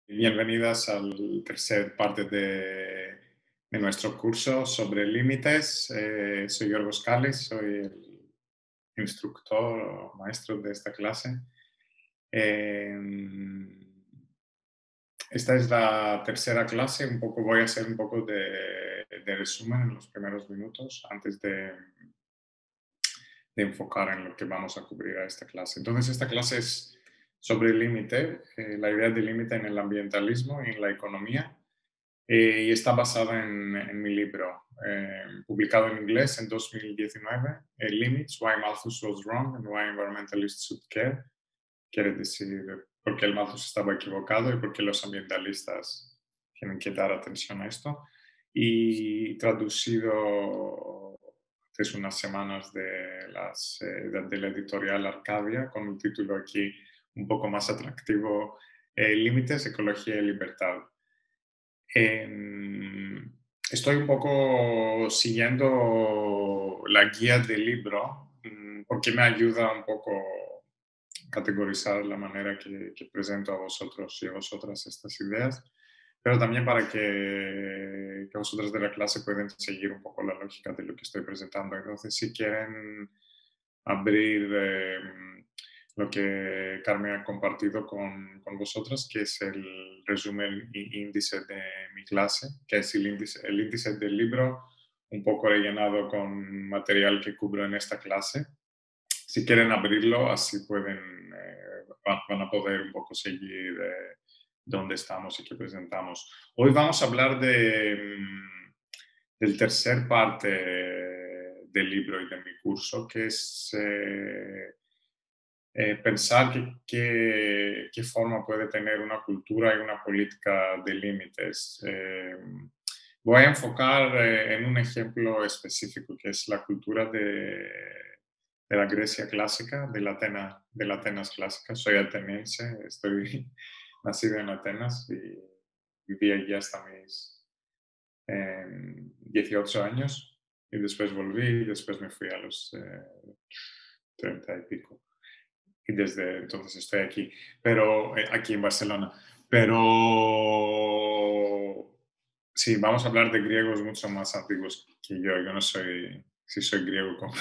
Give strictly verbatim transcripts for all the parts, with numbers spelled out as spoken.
Bienvenidas al tercer parte de, de nuestro curso sobre límites. Eh, soy Yorgos Calles, soy el instructor o maestro de esta clase. Eh, Esta es la tercera clase. Un poco voy a hacer un poco de, de resumen en los primeros minutos antes de, de enfocar en lo que vamos a cubrir a esta clase. Entonces, esta clase es sobre el límite, eh, la idea del límite en el ambientalismo y en la economía. Eh, y está basada en, en mi libro, eh, publicado en inglés en dos mil diecinueve, eh, Limits, Why Malthus Was Wrong and Why Environmentalists Should Care. Quiere decir por qué el Malthus estaba equivocado y por qué los ambientalistas tienen que dar atención a esto. Y traducido hace unas semanas de, las, eh, de, de la editorial Arcadia, con un título aquí un poco más atractivo, eh, Límites, Ecología y Libertad. Em, estoy un poco siguiendo la guía del libro, mm, porque me ayuda un poco a categorizar la manera que, que presento a vosotros y a vosotras estas ideas, pero también para que, que vosotras de la clase puedan seguir un poco la lógica de lo que estoy presentando. Entonces, si quieren abrir eh, lo que Carmen ha compartido con, con vosotras, que es el resumen y índice de mi clase, que es el índice, el índice del libro, un poco rellenado con material que cubro en esta clase. Si quieren abrirlo, así pueden, eh, van a poder un poco seguir eh, dónde estamos y qué presentamos. Hoy vamos a hablar de, mm, del tercer parte del libro y de mi curso, que es eh, eh, pensar que- que- qué forma puede tener una cultura y una política de límites. Eh, voy a enfocar eh, en un ejemplo específico, que es la cultura de, de la Grecia clásica, de la, Atena, de la Atenas clásica. Soy ateniense, estoy nacido en Atenas y viví allí hasta mis eh, dieciocho años y después volví y después me fui a los eh, treinta y pico y desde entonces estoy aquí, pero eh, aquí en Barcelona. Pero sí, vamos a hablar de griegos mucho más antiguos que yo. Yo no soy, si soy griego como...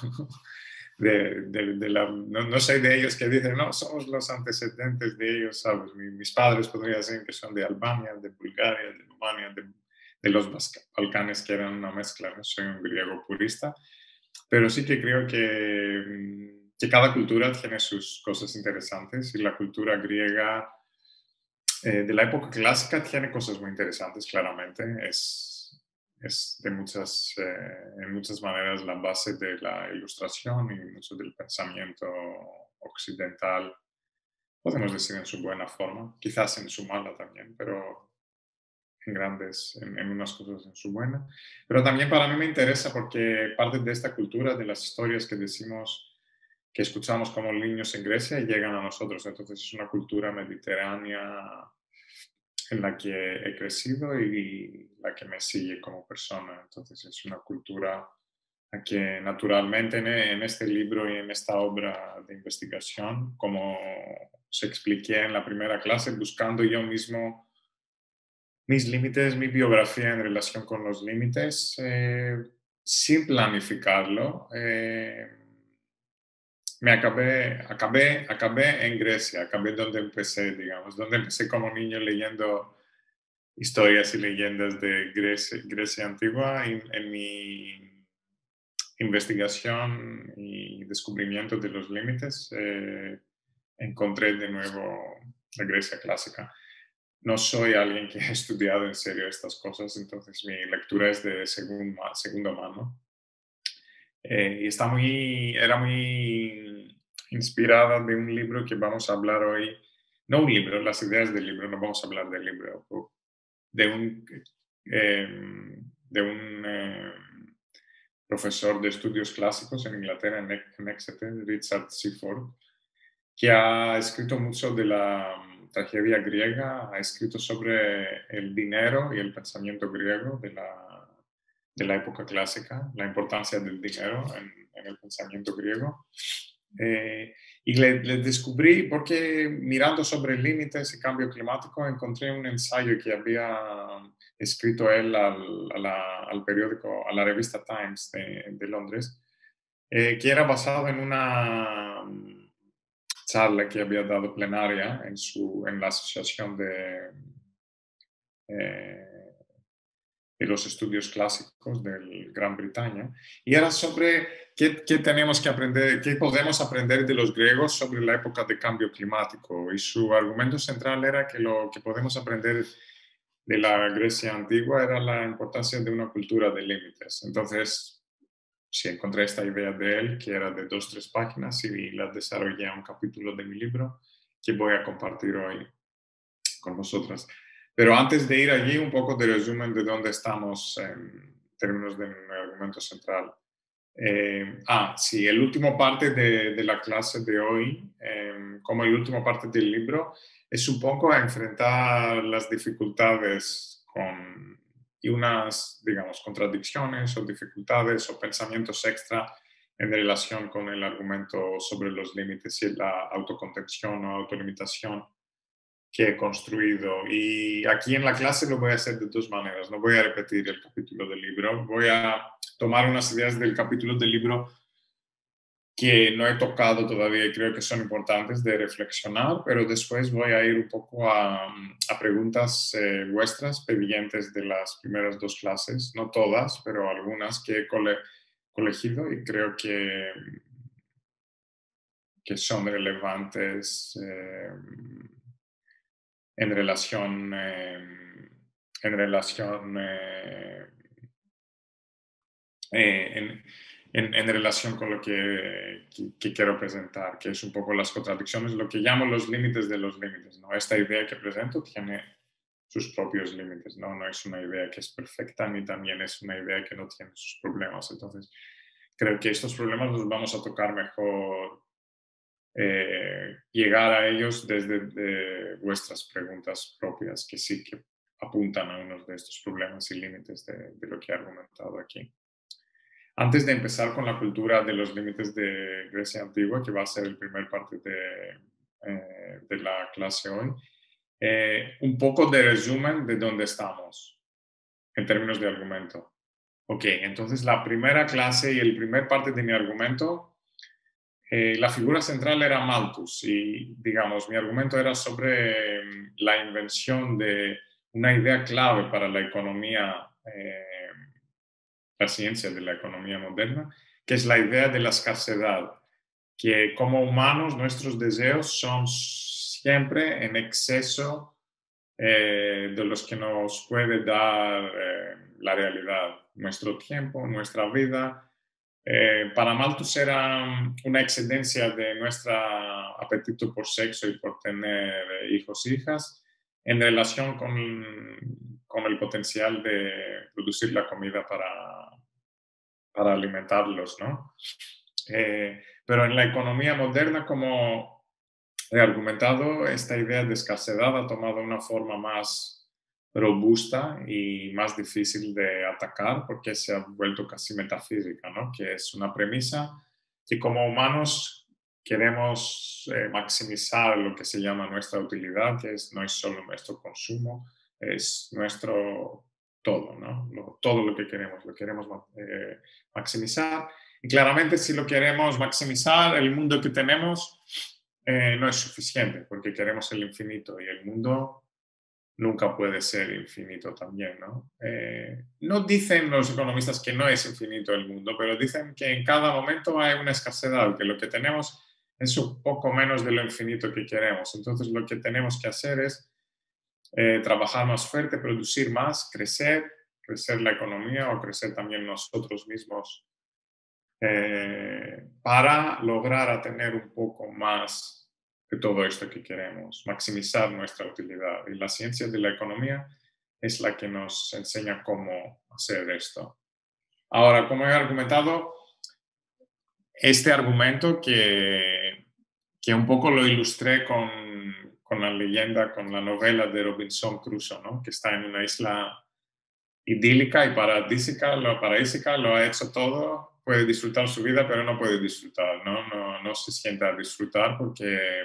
De, de, de la, no, no soy de ellos que dicen, no, somos los antecedentes de ellos, ¿sabes? Mi, mis padres podría ser que son de Albania, de Bulgaria, de Rumania, de, de los Balcanes, que eran una mezcla. No soy un griego purista, pero sí que creo que, mm, que cada cultura tiene sus cosas interesantes y la cultura griega eh, de la época clásica tiene cosas muy interesantes, claramente. Es, es de muchas, eh, en muchas maneras la base de la ilustración y mucho del pensamiento occidental, podemos decir en su buena forma, quizás en su mala también, pero en grandes, en, en unas cosas en su buena. Pero también para mí me interesa porque parte de esta cultura, de las historias que decimos, que escuchamos como niños en Grecia, llegan a nosotros. Entonces es una cultura mediterránea en la que he crecido y la que me sigue como persona. Entonces es una cultura a que naturalmente en, en este libro y en esta obra de investigación, como se expliqué en la primera clase, buscando yo mismo mis límites, mi biografía en relación con los límites, eh, sin planificarlo. Eh, me acabé, acabé, acabé en Grecia, acabé donde empecé, digamos, donde empecé como niño leyendo historias y leyendas de Grecia, Grecia antigua. Y en mi investigación y descubrimiento de los límites, eh, encontré de nuevo la Grecia clásica. No soy alguien que ha estudiado en serio estas cosas, entonces mi lectura es de segundo, segundo mano. Eh, y está muy, era muy inspirada de un libro que vamos a hablar hoy. No un libro, las ideas del libro, no vamos a hablar del libro, de un, eh, de un eh, profesor de estudios clásicos en Inglaterra, en, en Exeter, Richard Seaford, que ha escrito mucho de la mm, tragedia griega, ha escrito sobre el dinero y el pensamiento griego de la, de la época clásica, la importancia del dinero en, en el pensamiento griego. Eh, Y le, le descubrí porque mirando sobre límites y cambio climático encontré un ensayo que había escrito él al, a la, al periódico, a la revista Times de, de Londres, eh, que era basado en una mm, charla que había dado plenaria en, su, en la Asociación de, eh, de los Estudios Clásicos de Gran Bretaña, y era sobre qué, qué tenemos que aprender, qué podemos aprender de los griegos sobre la época de cambio climático. Y su argumento central era que lo que podemos aprender de la Grecia antigua era la importancia de una cultura de límites. Entonces, sí, encontré esta idea de él, que era de dos, tres páginas, y la desarrollé en un capítulo de mi libro que voy a compartir hoy con vosotras. Pero antes de ir allí, un poco de resumen de dónde estamos en términos de mi argumento central. Eh, ah, sí, el último parte de, de la clase de hoy, eh, como el último parte del libro, es un poco a enfrentar las dificultades con, y unas, digamos, contradicciones o dificultades o pensamientos extra en relación con el argumento sobre los límites y la autocontención o autolimitación que he construido. Y aquí en la clase lo voy a hacer de dos maneras. No voy a repetir el capítulo del libro, voy a tomar unas ideas del capítulo del libro que no he tocado todavía y creo que son importantes de reflexionar, pero después voy a ir un poco a, a preguntas eh, vuestras, pendientes de las primeras dos clases, no todas, pero algunas que he cole colegido y creo que, que son relevantes eh, en relación, eh, en, relación eh, eh, en, en, en, relación con lo que, que, que, quiero presentar, que es un poco las contradicciones, lo que llamo los límites de los límites, ¿no? Esta idea que presento tiene sus propios límites, ¿no? No es una idea que es perfecta, ni también es una idea que no tiene sus problemas. Entonces, creo que estos problemas los vamos a tocar mejor, eh, llegar a ellos desde de vuestras preguntas propias, que sí que apuntan a unos de estos problemas y límites de, de lo que he argumentado aquí. Antes de empezar con la cultura de los límites de Grecia antigua, que va a ser el primer parte de, eh, de la clase hoy, eh, un poco de resumen de dónde estamos en términos de argumento. Ok, entonces la primera clase y el primer parte de mi argumento, eh, la figura central era Malthus y, digamos, mi argumento era sobre eh, la invención de una idea clave para la economía eh, la ciencia de la economía moderna, que es la idea de la escasez, que como humanos nuestros deseos son siempre en exceso eh, de los que nos puede dar eh, la realidad, nuestro tiempo, nuestra vida. Eh, para Malthus era una excedencia de nuestro apetito por sexo y por tener hijos e hijas en relación con, con el potencial de producir la comida para, para alimentarlos, ¿no? Eh, pero en la economía moderna, como he argumentado, esta idea de escasez ha tomado una forma más robusta y más difícil de atacar porque se ha vuelto casi metafísica, ¿no? Que es una premisa que como humanos queremos eh, maximizar lo que se llama nuestra utilidad, que es, no es solo nuestro consumo, es nuestro todo, ¿no? Lo, todo lo que queremos, lo queremos eh, maximizar. Y claramente si lo queremos maximizar, el mundo que tenemos eh, no es suficiente porque queremos el infinito y el mundo nunca puede ser infinito también, ¿no? Eh, no dicen los economistas que no es infinito el mundo, pero dicen que en cada momento hay una escasez, que lo que tenemos es un poco menos de lo infinito que queremos. Entonces lo que tenemos que hacer es eh, trabajar más fuerte, producir más, crecer, crecer la economía o crecer también nosotros mismos eh, para lograr a tener un poco más de todo esto que queremos, maximizar nuestra utilidad. Y la ciencia de la economía es la que nos enseña cómo hacer esto. Ahora, como he argumentado, este argumento que, que un poco lo ilustré con, con la leyenda, con la novela de Robinson Crusoe, ¿no? Que está en una isla idílica y paradisíaca, lo paradisíaca, lo ha hecho todo, puede disfrutar su vida, pero no puede disfrutar, ¿no? No, no, no se sienta a disfrutar porque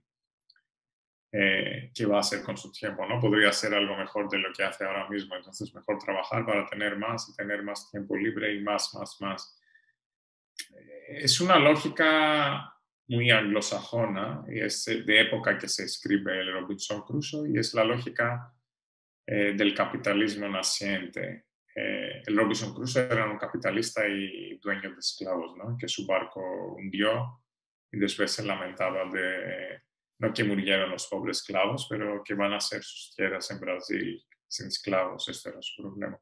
eh, ¿qué va a hacer con su tiempo? ¿No? Podría hacer algo mejor de lo que hace ahora mismo, entonces mejor trabajar para tener más y tener más tiempo libre y más, más, más. Es una lógica muy anglosajona y es de época que se escribe el Robinson Crusoe y es la lógica eh, del capitalismo naciente. Eh, el Robinson Crusoe era un capitalista y dueño de esclavos, ¿no? Que su barco hundió y después se lamentaba de, no que murieron los pobres esclavos, pero que van a ser sus tierras en Brasil sin esclavos, este era su problema.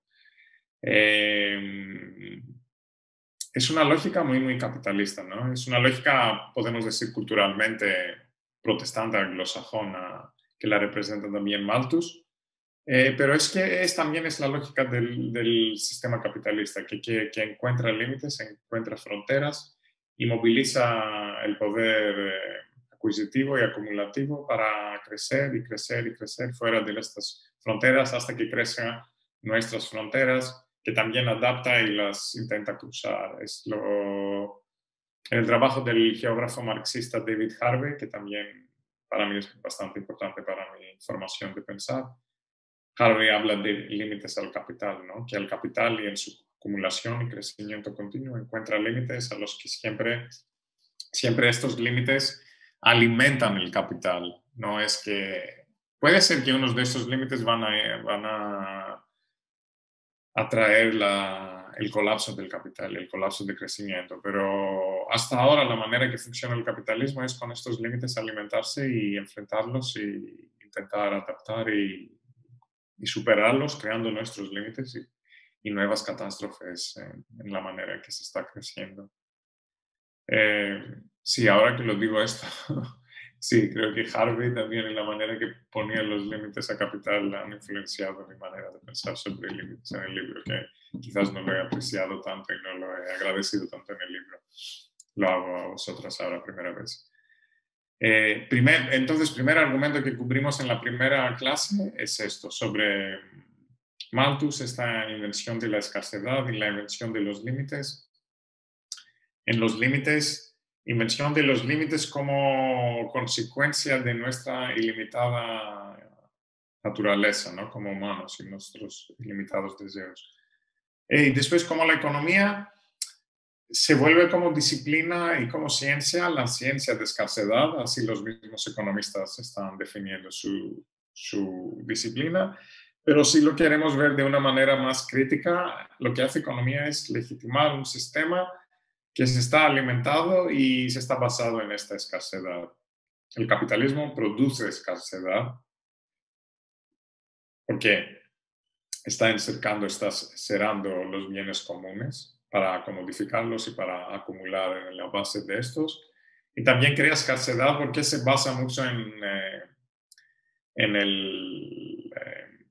Eh, es una lógica muy, muy capitalista, ¿no? Es una lógica, podemos decir, culturalmente protestante, anglosajona, que la representa también Malthus. Eh, pero es que es, también es la lógica del, del sistema capitalista, que, que, que, encuentra límites, encuentra fronteras y moviliza el poder eh, adquisitivo y acumulativo para crecer y crecer y crecer fuera de estas fronteras hasta que crezcan nuestras fronteras, que también adapta y las intenta cruzar. Es lo, el trabajo del geógrafo marxista David Harvey, que también para mí es bastante importante para mi formación de pensar. Harvey habla de límites al capital, ¿no? Que el capital y en su acumulación y crecimiento continuo encuentra límites a los que siempre, siempre estos límites alimentan el capital. No es que puede ser que unos de estos límites van a, van a atraer la, el colapso del capital, el colapso del crecimiento, pero hasta ahora la manera que funciona el capitalismo es con estos límites alimentarse y enfrentarlos y intentar adaptar y y superarlos creando nuestros límites y, y nuevas catástrofes en, en, la manera en que se está creciendo. Eh, sí, ahora que lo digo esto, sí, creo que Harvey también en la manera que ponía los límites a capital han influenciado mi manera de pensar sobre límites en el libro, que quizás no lo he apreciado tanto y no lo he agradecido tanto en el libro. Lo hago a vosotras ahora, primera vez. Eh, primer, entonces, primer argumento que cubrimos en la primera clase es esto, sobre Malthus, esta invención de la escasez y la invención de los límites. En los límites, invención de los límites como consecuencia de nuestra ilimitada naturaleza, ¿no? Como humanos y nuestros ilimitados deseos. Y después, como la economía se vuelve como disciplina y como ciencia, la ciencia de escasez, así los mismos economistas están definiendo su, su disciplina, pero si lo queremos ver de una manera más crítica, lo que hace economía es legitimar un sistema que se está alimentado y se está basado en esta escasez. El capitalismo produce escasez porque está encercando, está cerrando los bienes comunes para comodificarlos y para acumular en la base de estos. Y también crea escasez porque se basa mucho en, eh, en, el, eh,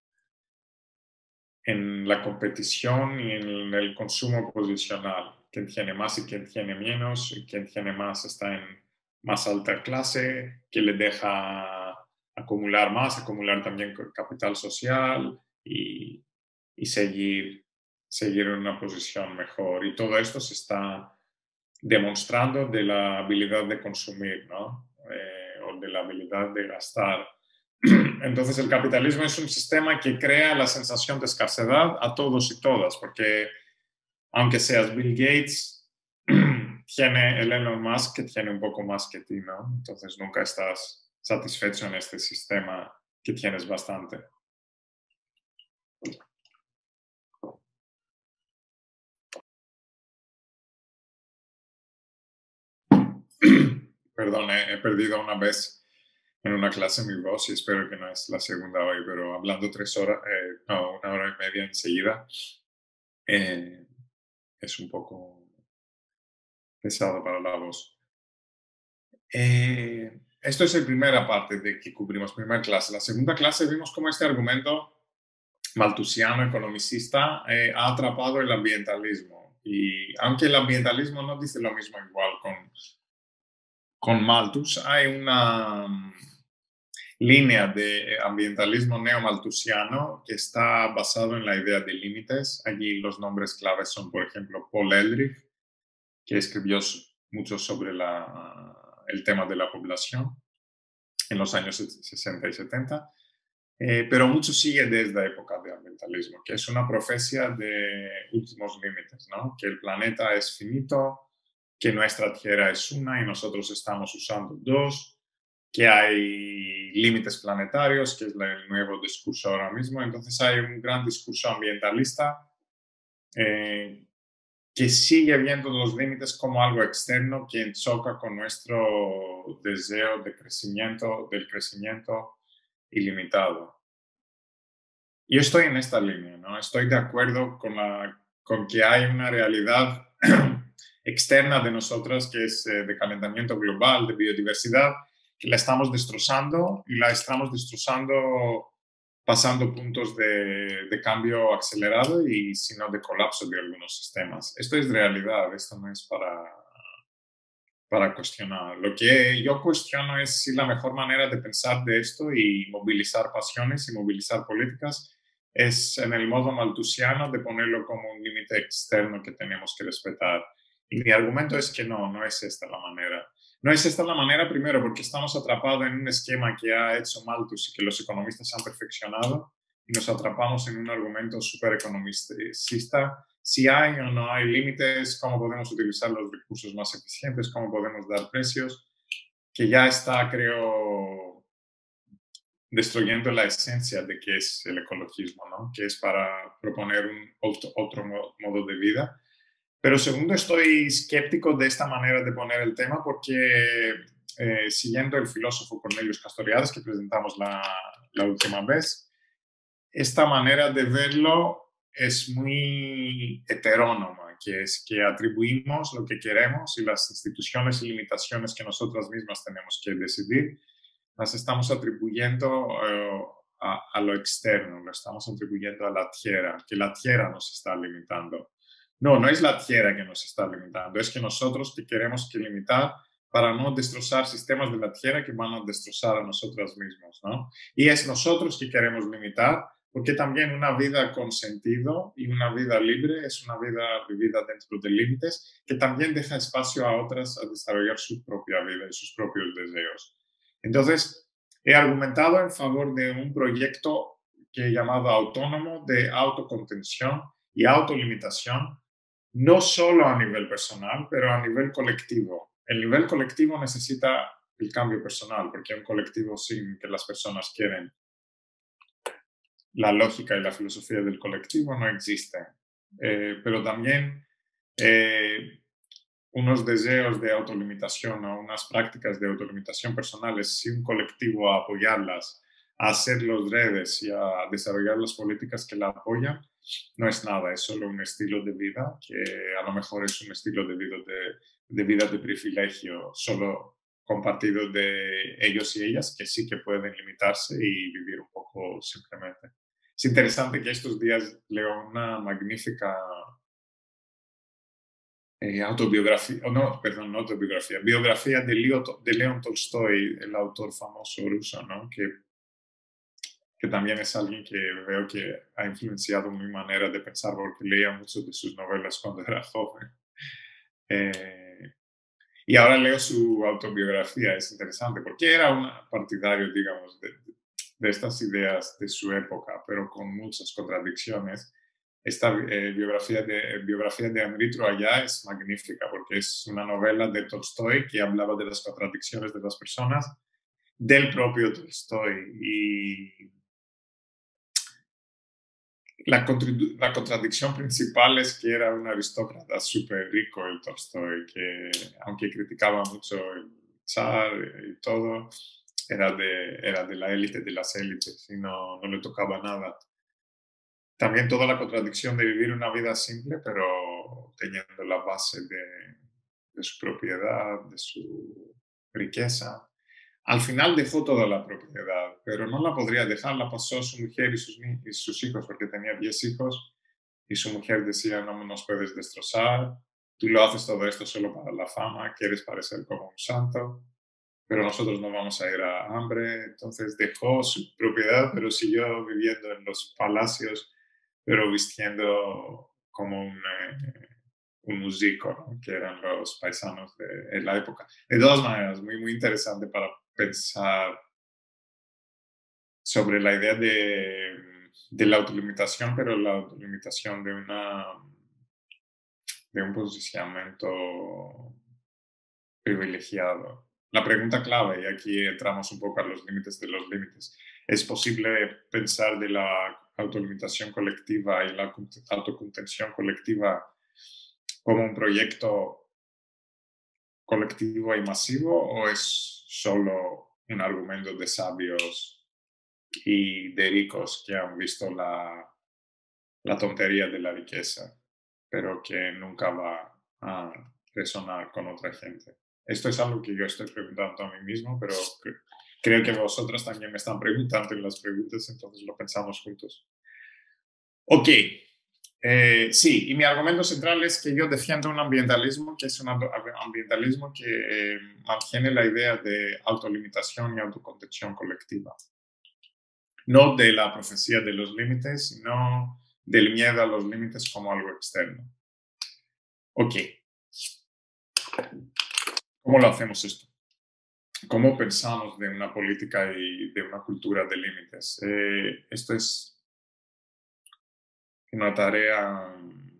en la competición y en el consumo posicional. Quien tiene más y quien tiene menos, y quien tiene más está en más alta clase, que le deja acumular más, acumular también capital social y, y seguir seguir en una posición mejor. Y todo esto se está demostrando de la habilidad de consumir, ¿no? Eh, o de la habilidad de gastar. Entonces el capitalismo es un sistema que crea la sensación de escasez a todos y todas, porque aunque seas Bill Gates, tiene el Elon Musk que tiene un poco más que ti, ¿no? Entonces nunca estás satisfecho en este sistema que tienes bastante. Perdón, he, he perdido una vez en una clase mi voz y espero que no es la segunda hoy, pero hablando tres horas, eh, no, una hora y media enseguida, eh, es un poco pesado para la voz. Eh, esto es la primera parte de que cubrimos, primera clase. La segunda clase vimos cómo este argumento malthusiano, economicista, eh, ha atrapado el ambientalismo. Y aunque el ambientalismo no dice lo mismo igual con, con Malthus, hay una um, línea de ambientalismo neomalthusiano que está basado en la idea de límites. Allí los nombres claves son, por ejemplo, Paul Ehrlich, que escribió mucho sobre la, el tema de la población en los años sesenta y setenta, eh, pero mucho sigue desde la época de ambientalismo, que es una profecía de últimos límites, ¿no? Que el planeta es finito, que nuestra Tierra es una y nosotros estamos usando dos, que hay límites planetarios, que es el nuevo discurso ahora mismo. Entonces hay un gran discurso ambientalista eh, que sigue viendo los límites como algo externo que choca con nuestro deseo de crecimiento, del crecimiento ilimitado. Yo estoy en esta línea, ¿no? Estoy de acuerdo con, la, con que hay una realidad externa de nosotros que es eh, de calentamiento global, de biodiversidad, que la estamos destrozando y la estamos destrozando pasando puntos de, de cambio acelerado y sino de colapso de algunos sistemas. Esto es realidad, esto no es para, para cuestionar. Lo que yo cuestiono es si la mejor manera de pensar de esto y movilizar pasiones y movilizar políticas es en el modo malthusiano de ponerlo como un límite externo que tenemos que respetar. Y mi argumento es que no, no es esta la manera. No es esta la manera, primero, porque estamos atrapados en un esquema que ha hecho Malthus y que los economistas han perfeccionado y nos atrapamos en un argumento súper economicista. Si hay o no hay límites, cómo podemos utilizar los recursos más eficientes, cómo podemos dar precios, que ya está, creo, destruyendo la esencia de qué es el ecologismo, ¿no? Que es para proponer un otro, otro modo de vida. Pero segundo, estoy escéptico de esta manera de poner el tema porque, eh, siguiendo el filósofo Cornelius Castoriadis que presentamos la, la última vez, esta manera de verlo es muy heterónoma, que es que atribuimos lo que queremos y las instituciones y limitaciones que nosotras mismas tenemos que decidir, las estamos atribuyendo eh, a, a lo externo, lo estamos atribuyendo a la tierra, que la tierra nos está limitando. No, no es la tierra que nos está limitando, es que nosotros que queremos que limitar para no destrozar sistemas de la tierra que van a destrozar a nosotros mismos, ¿no? Y es nosotros que queremos limitar, porque también una vida con sentido y una vida libre es una vida vivida dentro de límites que también deja espacio a otras a desarrollar su propia vida y sus propios deseos. Entonces, he argumentado en favor de un proyecto que he llamado autónomo de autocontención y autolimitación, no solo a nivel personal, pero a nivel colectivo. El nivel colectivo necesita el cambio personal, porque un colectivo sin que las personas quieren, la lógica y la filosofía del colectivo no existen. Eh, pero también eh, unos deseos de autolimitación o unas prácticas de autolimitación personales, si un colectivo a apoyarlas, a hacer los redes y a desarrollar las políticas que la apoyan, no es nada, es solo un estilo de vida que a lo mejor es un estilo de vida de, de, vida de privilegio, solo compartido de ellos y ellas, que sí que pueden limitarse y vivir un poco simplemente. Es interesante que estos días leo una magnífica eh, autobiografía, oh, no, perdón, no autobiografía, biografía de, Leo, de León Tolstoy, el autor famoso ruso, ¿no? Que, que también es alguien que veo que ha influenciado mi manera de pensar porque leía muchas de sus novelas cuando era joven. Eh, y ahora leo su autobiografía, es interesante, porque era un partidario, digamos, de, de estas ideas de su época, pero con muchas contradicciones. Esta eh, biografía, de, biografía de Henri Troyat es magnífica porque es una novela de Tolstoy que hablaba de las contradicciones de las personas, del propio Tolstoy. Y la, la contradicción principal es que era un aristócrata súper rico el Tolstoy, que aunque criticaba mucho el zar y todo, era de, era de la élite de las élites y no, no le tocaba nada. También toda la contradicción de vivir una vida simple, pero teniendo la base de, de su propiedad, de su riqueza. Al final dejó toda la propiedad, pero no la podría dejar, la pasó a su mujer y sus, y sus hijos, porque tenía diez hijos, y su mujer decía, no nos puedes destrozar, tú lo haces todo esto solo para la fama, quieres parecer como un santo, pero nosotros no vamos a ir a hambre. Entonces dejó su propiedad, pero siguió viviendo en los palacios, pero vistiendo como un, eh, un músico, ¿no? Que eran los paisanos de, de la época. De todas maneras, muy, muy interesante para pensar sobre la idea de, de la autolimitación, pero la autolimitación de, una, de un posicionamiento privilegiado. La pregunta clave, y aquí entramos un poco a los límites de los límites, ¿es posible pensar de la autolimitación colectiva y la autocontención colectiva como un proyecto colectivo y masivo, o es solo un argumento de sabios y de ricos que han visto la, la tontería de la riqueza, pero que nunca va a resonar con otra gente? Esto es algo que yo estoy preguntando a mí mismo, pero cre- creo que vosotros también me están preguntando en las preguntas, entonces lo pensamos juntos. Ok, eh, sí, y mi argumento central es que yo defiendo un ambientalismo que es un ambi- ambientalismo que eh, mantiene la idea de autolimitación y autocontención colectiva. No de la profecía de los límites, sino del miedo a los límites como algo externo. Ok, ¿cómo lo hacemos esto? ¿Cómo pensamos de una política y de una cultura de límites? Eh, esto es una tarea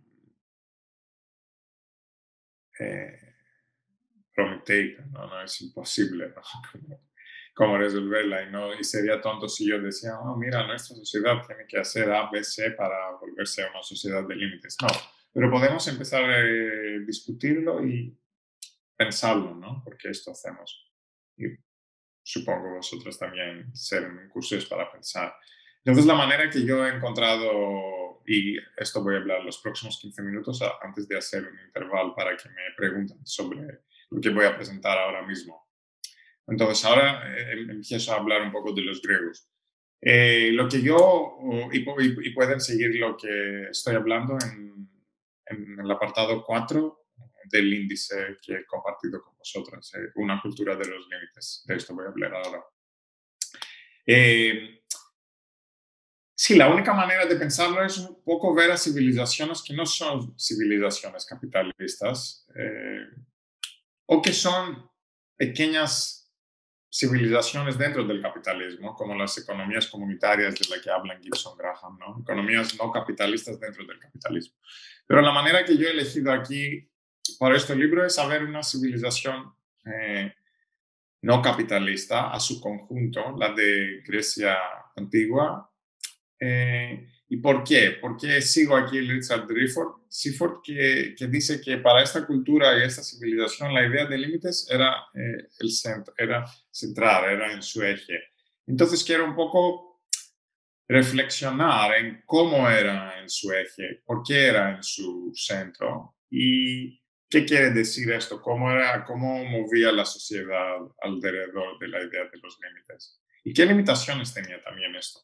eh, prometido, ¿no? No es imposible, ¿no? Como, como resolverla, y, no, y sería tonto si yo decía, oh, mira, nuestra sociedad tiene que hacer A, B, C para volverse a una sociedad de límites. No, pero podemos empezar a eh, discutirlo y pensarlo, ¿no? Porque esto hacemos. Y supongo vosotros también ser en cursos para pensar. Entonces, la manera que yo he encontrado, y esto voy a hablar los próximos quince minutos a, antes de hacer un intervalo para que me pregunten sobre lo que voy a presentar ahora mismo. Entonces, ahora eh, empiezo a hablar un poco de los griegos. Eh, lo que yo, y, y, y, pueden seguir lo que estoy hablando en, en el apartado cuatro del índice que he compartido con vosotros, eh, una cultura de los límites. De esto voy a hablar ahora. Eh, sí, la única manera de pensarlo es un poco ver a civilizaciones que no son civilizaciones capitalistas, eh, o que son pequeñas civilizaciones dentro del capitalismo, como las economías comunitarias de las que hablan Gibson Graham, ¿no? Economías no capitalistas dentro del capitalismo. Pero la manera que yo he elegido aquí para este libro es saber una civilización eh, no capitalista a su conjunto, la de Grecia antigua. Eh, ¿Y por qué? Porque sigo aquí Richard Seaford, Seaford que, que dice que para esta cultura y esta civilización la idea de límites era, eh, el centro, era central, era en su eje. Entonces quiero un poco reflexionar en cómo era en su eje, por qué era en su centro y qué quiere decir esto, cómo, era, cómo movía la sociedad alrededor de la idea de los límites y qué limitaciones tenía también esto.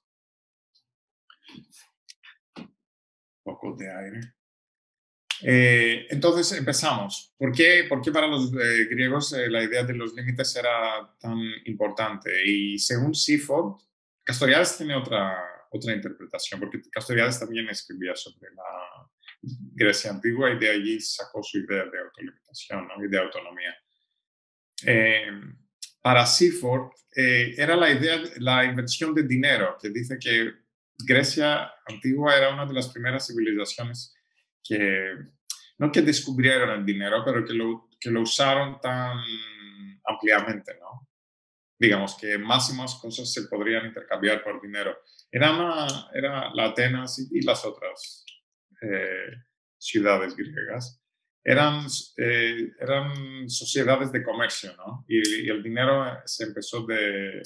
Poco de aire. Eh, entonces empezamos. ¿Por qué, por qué para los eh, griegos eh, la idea de los límites era tan importante? Y según Seaford, Castoriadis tiene otra, otra interpretación, porque Castoriadis también escribía sobre la Grecia antigua y de allí sacó su idea de autolimitación, ¿no? Y de autonomía. Eh, para Seaford eh, era la idea, la invención del dinero, que dice que Grecia antigua era una de las primeras civilizaciones que, no que descubrieron el dinero, pero que lo, que lo usaron tan ampliamente, ¿no? Digamos que más y más cosas se podrían intercambiar por dinero. Era, una, era la Atenas y, y las otras eh, ciudades griegas. Eran, eh, eran sociedades de comercio, ¿no? Y, y el dinero se empezó de,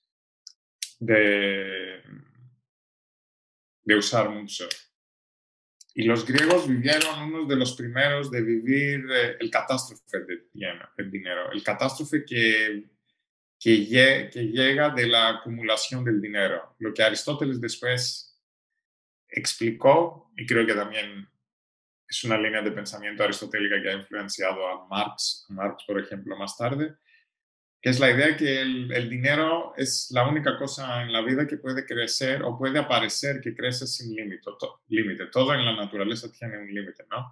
de, de usar mucho. Y los griegos vivieron uno de los primeros de vivir eh, el catástrofe del de dinero, el catástrofe que, que, lle que llega de la acumulación del dinero, lo que Aristóteles después explicó, y creo que también es una línea de pensamiento aristotélica que ha influenciado a Marx, Marx por ejemplo, más tarde, que es la idea que el, el dinero es la única cosa en la vida que puede crecer o puede aparecer que crece sin límite. To, límite. Todo en la naturaleza tiene un límite, ¿no?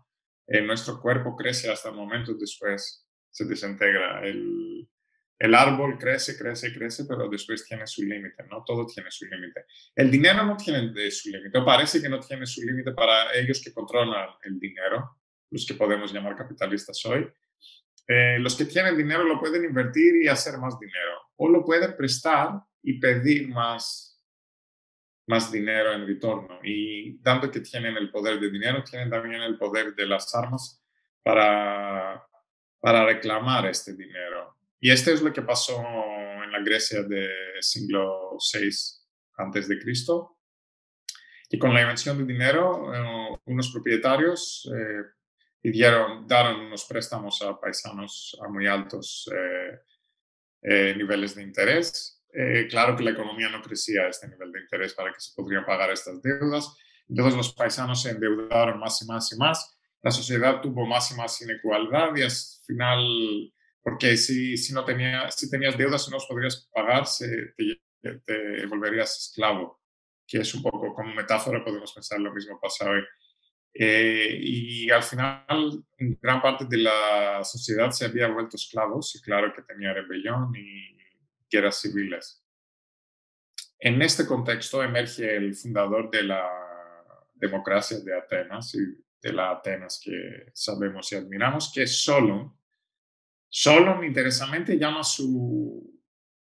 eh, nuestro cuerpo crece hasta el momento, después se desintegra. El, el árbol crece, crece, crece, pero después tiene su límite, ¿no? Todo tiene su límite. El dinero no tiene de su límite, parece que no tiene su límite para ellos que controlan el dinero, los que podemos llamar capitalistas hoy. Eh, los que tienen dinero lo pueden invertir y hacer más dinero, o lo pueden prestar y pedir más, más dinero en retorno. Y dado que tienen el poder de dinero, tienen también el poder de las armas para, para reclamar este dinero. Y esto es lo que pasó en la Grecia del siglo seis antes de Cristo. Y con la invención del dinero, eh, unos propietarios eh, pidieron, daron unos préstamos a paisanos a muy altos eh, eh, niveles de interés. Eh, claro que la economía no crecía a este nivel de interés para que se podrían pagar estas deudas. Entonces los paisanos se endeudaron más y más y más. La sociedad tuvo más y más inequalidad y al final, porque si, si, no tenía, si tenías deudas y no los podrías pagar, se, te, te volverías esclavo, que es un poco como metáfora, podemos pensar lo mismo pasa hoy. Eh, y al final, gran parte de la sociedad se había vuelto esclavos y claro que tenía rebelión y guerras civiles. En este contexto emerge el fundador de la democracia de Atenas y de la Atenas que sabemos y admiramos, que es Solón. Solón, interesantemente, llama su,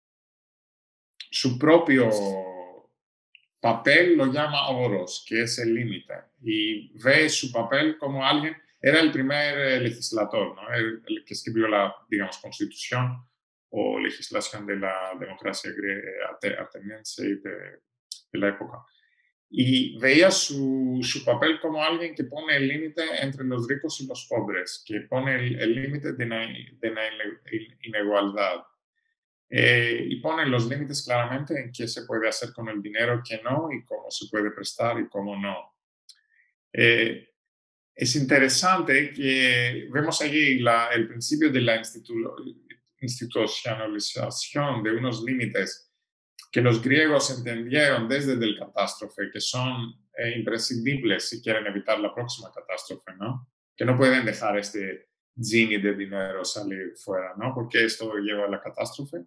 su propio papel, lo llama oros, que es el límite, y ve su papel como alguien, era el primer eh, legislador, ¿no? el, el que escribió la, digamos, constitución o legislación de la democracia ateniense de, de la época. Y veía su, su papel como alguien que pone el límite entre los ricos y los pobres, que pone el límite de la, de la inigualdad. Eh, y ponen los límites claramente en qué se puede hacer con el dinero, qué no, y cómo se puede prestar y cómo no. Eh, es interesante que vemos allí la, el principio de la institu institucionalización de unos límites que los griegos entendieron desde el catástrofe, que son eh, imprescindibles si quieren evitar la próxima catástrofe, ¿no? Que no pueden dejar este genie de dinero salir fuera, ¿no? Porque esto lleva a la catástrofe.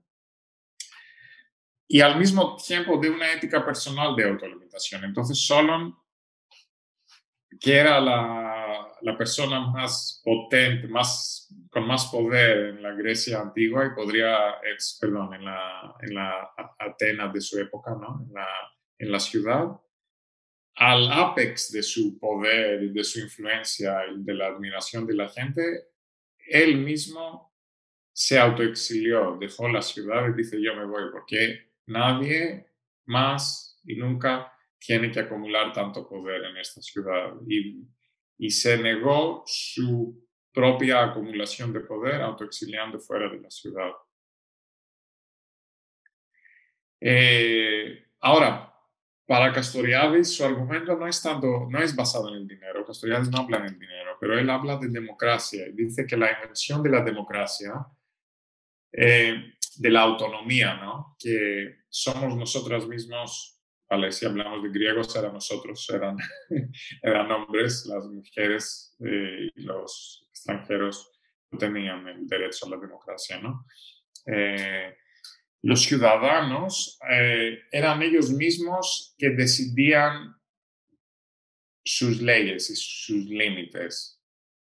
Y al mismo tiempo de una ética personal de autolimitación. Entonces Solón, que era la, la persona más potente, más, con más poder en la Grecia antigua y podría, es, perdón, en la, en la Atenas de su época, ¿no? en, la, en la ciudad, al apex de su poder y de su influencia y de la admiración de la gente, él mismo se autoexilió, dejó la ciudad y dice yo me voy porque nadie más y nunca tiene que acumular tanto poder en esta ciudad. Y, y se negó su propia acumulación de poder autoexiliando fuera de la ciudad. Eh, ahora, para Castoriadis su argumento no es, tanto, no es basado en el dinero. Castoriadis no habla del dinero, pero él habla de democracia y dice que la invención de la democracia Eh, de la autonomía, ¿no? Que somos nosotros mismos, vale, si hablamos de griegos, eran nosotros, eran, eran hombres, las mujeres eh, y los extranjeros no tenían el derecho a la democracia, ¿no? Eh, los ciudadanos eh, eran ellos mismos que decidían sus leyes y sus límites.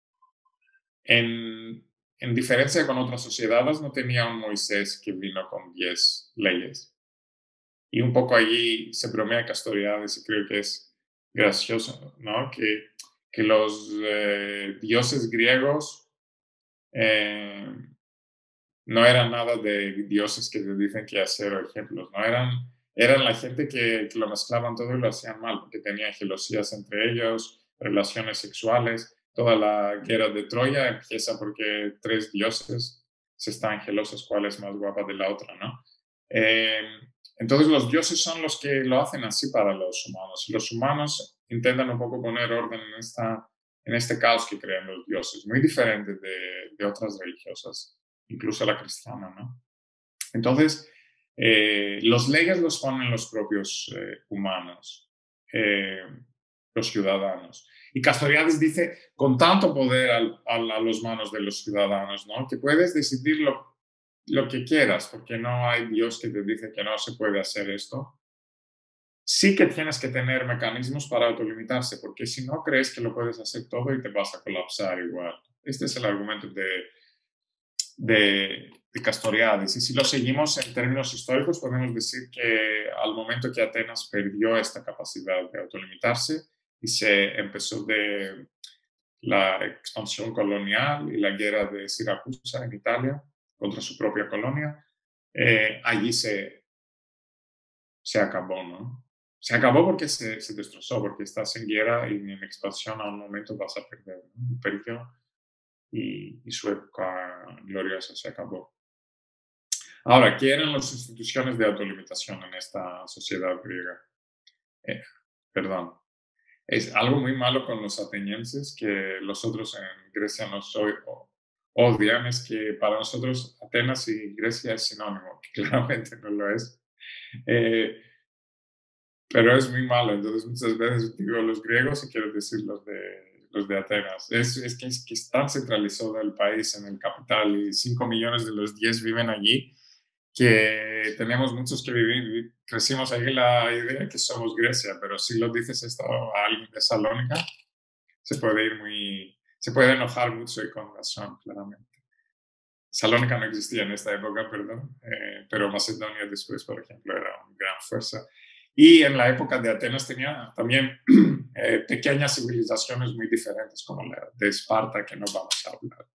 En, en diferencia con otras sociedades, no tenía un Moisés que vino con diez leyes. Y un poco allí se bromea Castoriadis y creo que es gracioso, ¿no? Que, que los eh, dioses griegos eh, no eran nada de dioses que te dicen qué hacer o ejemplos, ¿no? Eran, eran la gente que, que lo mezclaban todo y lo hacían mal, porque tenían gelosías entre ellos, relaciones sexuales. Toda la guerra de Troya empieza porque tres dioses se están gelosos cuál es más guapa de la otra, ¿no? Eh, entonces los dioses son los que lo hacen así para los humanos. Y los humanos intentan un poco poner orden en, esta, en este caos que crean los dioses, muy diferente de, de otras religiosas, incluso la cristiana, ¿no? Entonces, eh, los leyes los ponen los propios eh, humanos. Eh, los ciudadanos. Y Castoriadis dice, con tanto poder al, al, a las manos de los ciudadanos, ¿no? Que puedes decidir lo, lo que quieras, porque no hay Dios que te dice que no se puede hacer esto. Sí que tienes que tener mecanismos para autolimitarse, porque si no crees que lo puedes hacer todo y te vas a colapsar igual. Este es el argumento de, de, de Castoriadis. Y si lo seguimos en términos históricos, podemos decir que al momento que Atenas perdió esta capacidad de autolimitarse y se empezó de la expansión colonial y la guerra de Siracusa en Italia contra su propia colonia, eh, allí se, se acabó, ¿no? Se acabó porque se, se destrozó, porque estás en guerra y en expansión a un momento vas a perder, ¿no? Y perdió y, y su época gloriosa se acabó. Ahora, ¿qué eran las instituciones de autolimitación en esta sociedad griega? Eh, perdón. Es algo muy malo con los atenienses que los otros en Grecia nos odian, es que para nosotros Atenas y Grecia es sinónimo, que claramente no lo es. Eh, pero es muy malo, entonces muchas veces digo los griegos y quiero decir los de, los de Atenas. Es, es, que, es que es tan centralizado el país en el capital y cinco millones de los diez viven allí, que tenemos muchos que vivir, crecimos ahí la idea que somos Grecia, pero si lo dices esto a alguien de Salónica, se puede ir muy, se puede enojar mucho y con razón, claramente. Salónica no existía en esta época, perdón, eh, pero Macedonia después, por ejemplo, era una gran fuerza. Y en la época de Atenas tenía también eh, pequeñas civilizaciones muy diferentes, como la de Esparta, que no vamos a hablar.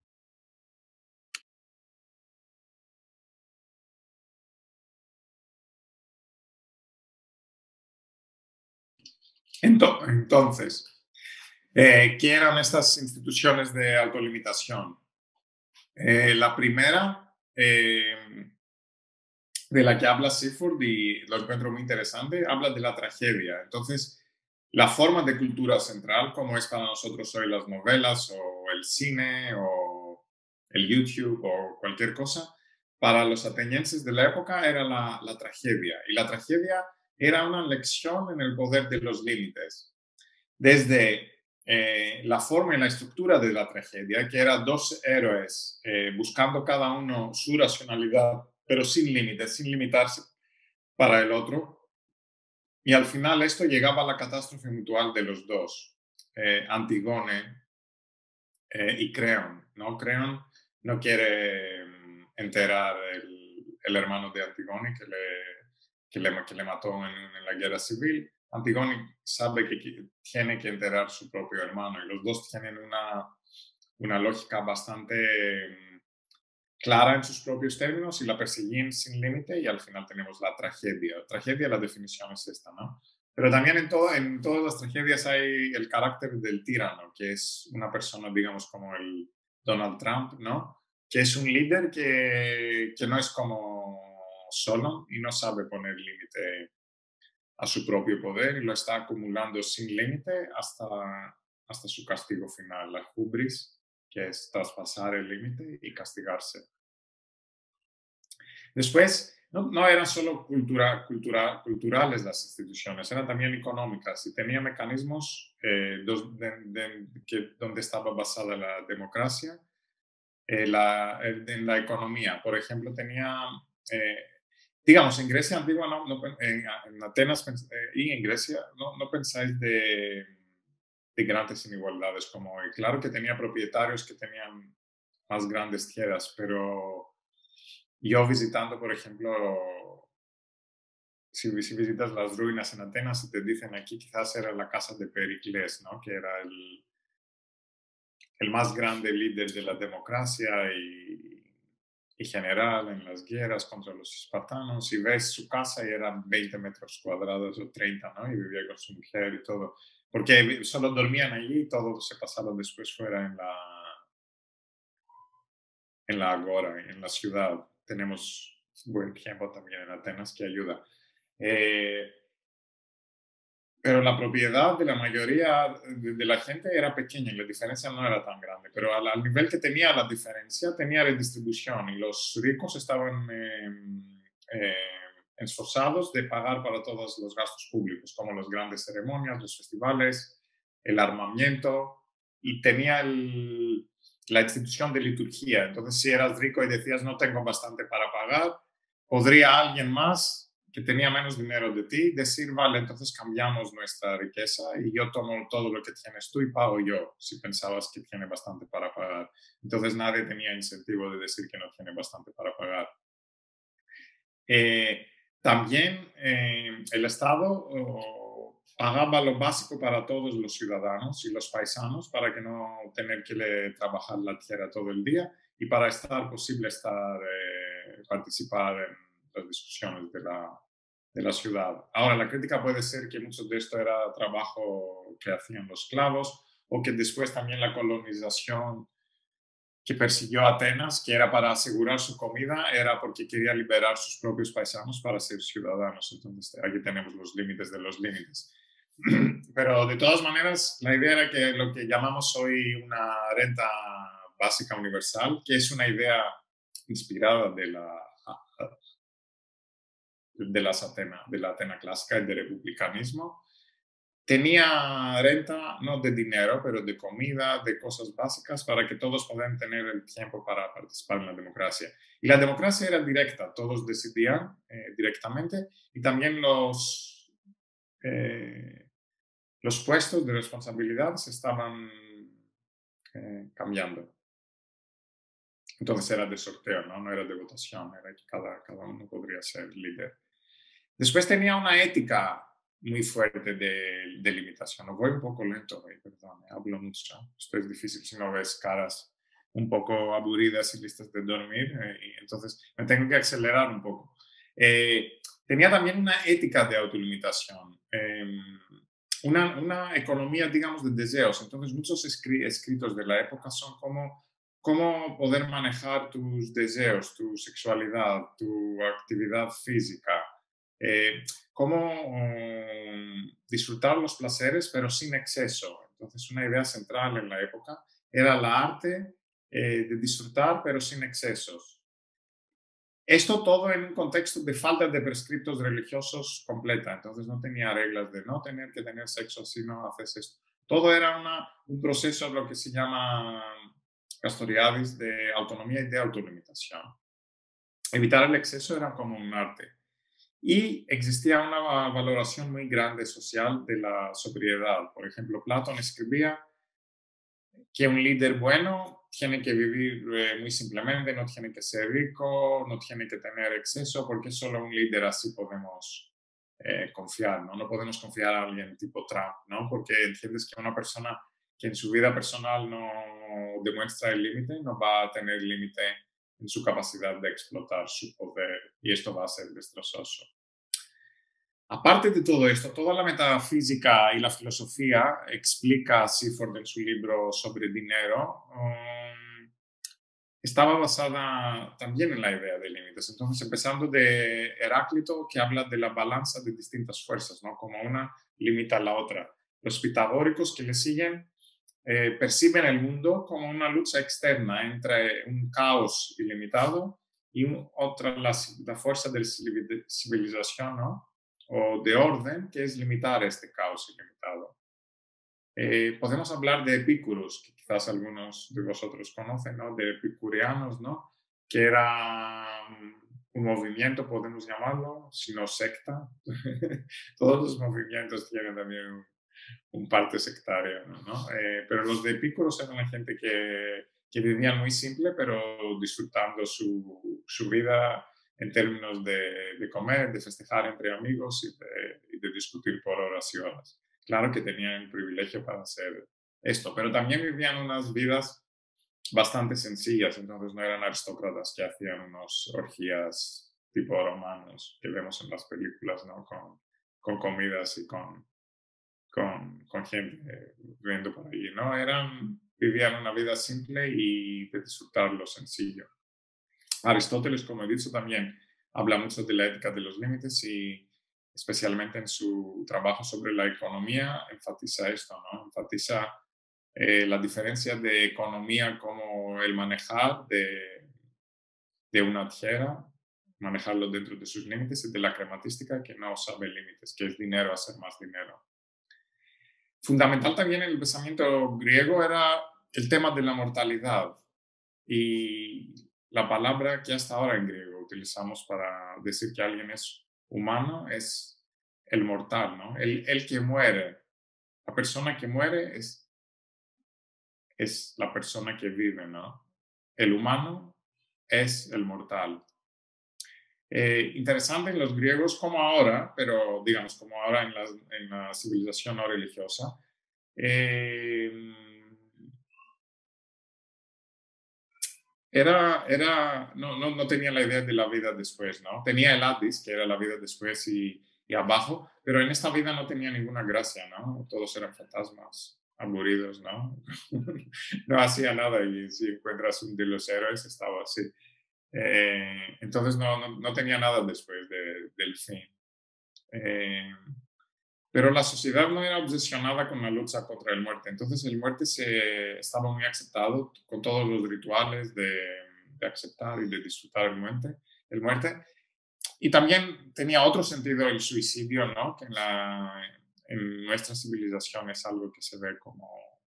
Entonces, eh, ¿qué eran estas instituciones de autolimitación? Eh, la primera, eh, de la que habla Seaford, y lo encuentro muy interesante, habla de la tragedia. Entonces, la forma de cultura central, como es para nosotros hoy las novelas o el cine o el YouTube o cualquier cosa, para los atenienses de la época era la, la tragedia. Y la tragedia era una lección en el poder de los límites. Desde eh, la forma y la estructura de la tragedia, que eran dos héroes eh, buscando cada uno su racionalidad, pero sin límites, sin limitarse para el otro. Y al final esto llegaba a la catástrofe mutual de los dos, eh, Antigone eh, y Creon. ¿no? Creon no quiere um, enterar el, el, hermano de Antigone que le, que le, que le mató en, en la guerra civil. Antigone sabe que tiene que enterrar su propio hermano y los dos tienen una, una lógica bastante clara en sus propios términos y la persiguen sin límite y al final tenemos la tragedia. Tragedia, la definición es esta, ¿no? Pero también en, todo, en todas las tragedias hay el carácter del tirano, que es una persona, digamos, como el Donald Trump, ¿no? Que es un líder que, que no es como Solon y no sabe poner límite a su propio poder y lo está acumulando sin límite hasta, hasta su castigo final, la hubris, que es traspasar el límite y castigarse. Después, no, no eran solo cultura, cultura, culturales las instituciones, eran también económicas y tenía mecanismos eh, de, de, de, que, donde estaba basada la democracia, eh, la, en la economía. Por ejemplo, tenía, eh, digamos, en Grecia antigua, no, no, en, en, Atenas eh, y en Grecia, no, no pensáis de, de grandes inigualdades como hoy. Claro que tenía propietarios que tenían más grandes tierras, pero yo visitando, por ejemplo, si, si, visitas las ruinas en Atenas, te dicen aquí quizás era la casa de Pericles, ¿no? Que era el, el más grande líder de la democracia y, y general en las guerras contra los espartanos. Y ves su casa y eran veinte metros cuadrados o treinta, ¿no? Y vivía con su mujer y todo. Porque solo dormían allí y todo se pasaba después fuera en la, en la agora, en la ciudad. Tenemos buen tiempo también en Atenas que ayuda. Eh, pero la propiedad de la mayoría de, de, la gente era pequeña y la diferencia no era tan grande. Pero al, al nivel que tenía la diferencia, tenía redistribución y los ricos estaban eh, eh, esforzados de pagar para todos los gastos públicos, como las grandes ceremonias, los festivales, el armamento, y tenía el, la institución de liturgia. Entonces, si eras rico y decías no tengo bastante para pagar, podría alguien más que tenía menos dinero de ti decir, vale, entonces cambiamos nuestra riqueza y yo tomo todo lo que tienes tú y pago yo, si pensabas que tiene bastante para pagar. Entonces nadie tenía incentivo de decir que no tiene bastante para pagar. Eh, también eh, el Estado oh, pagaba lo básico para todos los ciudadanos y los paisanos para que no tener que le, trabajar la tierra todo el día y para estar posible estar, eh, participar en las discusiones de la, de la ciudad. Ahora, la crítica puede ser que mucho de esto era trabajo que hacían los esclavos o que después también la colonización que persiguió a Atenas, que era para asegurar su comida, era porque quería liberar sus propios paisanos para ser ciudadanos. Entonces, aquí tenemos los límites de los límites. Pero de todas maneras, la idea era que lo que llamamos hoy una renta básica universal, que es una idea inspirada de la, de las Atena, de la Atena clásica y del republicanismo, tenía renta no de dinero, pero de comida, de cosas básicas para que todos puedan tener el tiempo para participar en la democracia. Y la democracia era directa, todos decidían eh, directamente y también los, eh, los puestos de responsabilidad se estaban eh, cambiando. Entonces era de sorteo, ¿no? No era de votación, era que cada, cada uno podría ser líder. Después tenía una ética muy fuerte de, de limitación. No voy un poco lento hoy, perdón, hablo mucho. Esto es difícil si no ves caras un poco aburridas y listas de dormir, eh, y entonces me tengo que acelerar un poco. Eh, tenía también una ética de autolimitación, eh, una, una economía, digamos, de deseos. Entonces muchos escri escritos de la época son como cómo poder manejar tus deseos, tu sexualidad, tu actividad física, eh, cómo um, disfrutar los placeres pero sin exceso. Entonces una idea central en la época era la arte eh, de disfrutar pero sin excesos. Esto todo en un contexto de falta de prescriptos religiosos completa. Entonces no tenía reglas de no tener que tener sexo si no haces esto. Todo era una, un proceso, lo que se llama Castoriadis, de autonomía y de autolimitación. Evitar el exceso era como un arte. Y existía una valoración muy grande social de la sobriedad. Por ejemplo, Platón escribía que un líder bueno tiene que vivir eh, muy simplemente, no tiene que ser rico, no tiene que tener exceso, porque solo un líder así podemos eh, confiar, ¿no? No podemos confiar a alguien tipo Trump, ¿no? Porque entiendes que una persona que en su vida personal no demuestra el límite, no va a tener límite en su capacidad de explotar su poder y esto va a ser desastroso. Aparte de todo esto, toda la metafísica y la filosofía explica Seaford en su libro sobre dinero, um, estaba basada también en la idea de límites. Entonces, empezando de Heráclito, que habla de la balanza de distintas fuerzas, ¿no? Como una limita a la otra. Los pitagóricos que le siguen eh, perciben el mundo como una lucha externa entre un caos ilimitado y un, otra, la, la fuerza de la civilización, ¿no? O de orden, que es limitar este caos ilimitado. Eh, podemos hablar de epícuros, que quizás algunos de vosotros conocen, ¿no? De epicureanos, ¿no? Que era un movimiento, podemos llamarlo, si no secta. Todos los movimientos tienen también un, un parte sectario, ¿no? Eh, pero los de epícuros eran la gente que, que vivían muy simple, pero disfrutando su, su vida en términos de, de, comer, de festejar entre amigos y de, y de discutir por horas y horas. Claro que tenían el privilegio para hacer esto, pero también vivían unas vidas bastante sencillas, entonces no eran aristócratas que hacían unas orgías tipo romanos que vemos en las películas, ¿no? Con, con comidas y con, con, con gente viviendo por allí, ¿no? Eran, vivían una vida simple y de disfrutar lo sencillo. Aristóteles, como he dicho, también habla mucho de la ética de los límites y especialmente en su trabajo sobre la economía enfatiza esto, ¿no? Enfatiza eh, la diferencia de economía como el manejar de, de una tierra manejarlo dentro de sus límites, y de la crematística que no sabe límites, que es dinero, hacer más dinero. Fundamental también en el pensamiento griego era el tema de la mortalidad, y la palabra que hasta ahora en griego utilizamos para decir que alguien es humano es el mortal, ¿no? El, el que muere. La persona que muere es, es la persona que vive, ¿no? El humano es el mortal. Eh, interesante en los griegos como ahora, pero digamos como ahora en la, en la civilización no religiosa. Eh, era, era, no, no, no tenía la idea de la vida después, ¿no? Tenía el Hades, que era la vida después y, y abajo, pero en esta vida no tenía ninguna gracia, ¿no? Todos eran fantasmas aburridos, ¿no? No hacía nada, y si encuentras un de los héroes estaba así. Eh, entonces no, no, no, tenía nada después de, del fin. Eh, pero la sociedad no era obsesionada con la lucha contra el muerte. Entonces el muerte se, estaba muy aceptado con todos los rituales de, de aceptar y de disfrutar el muerte, el muerte. Y también tenía otro sentido el suicidio, ¿no? Que en, la, en nuestra civilización es algo que se ve como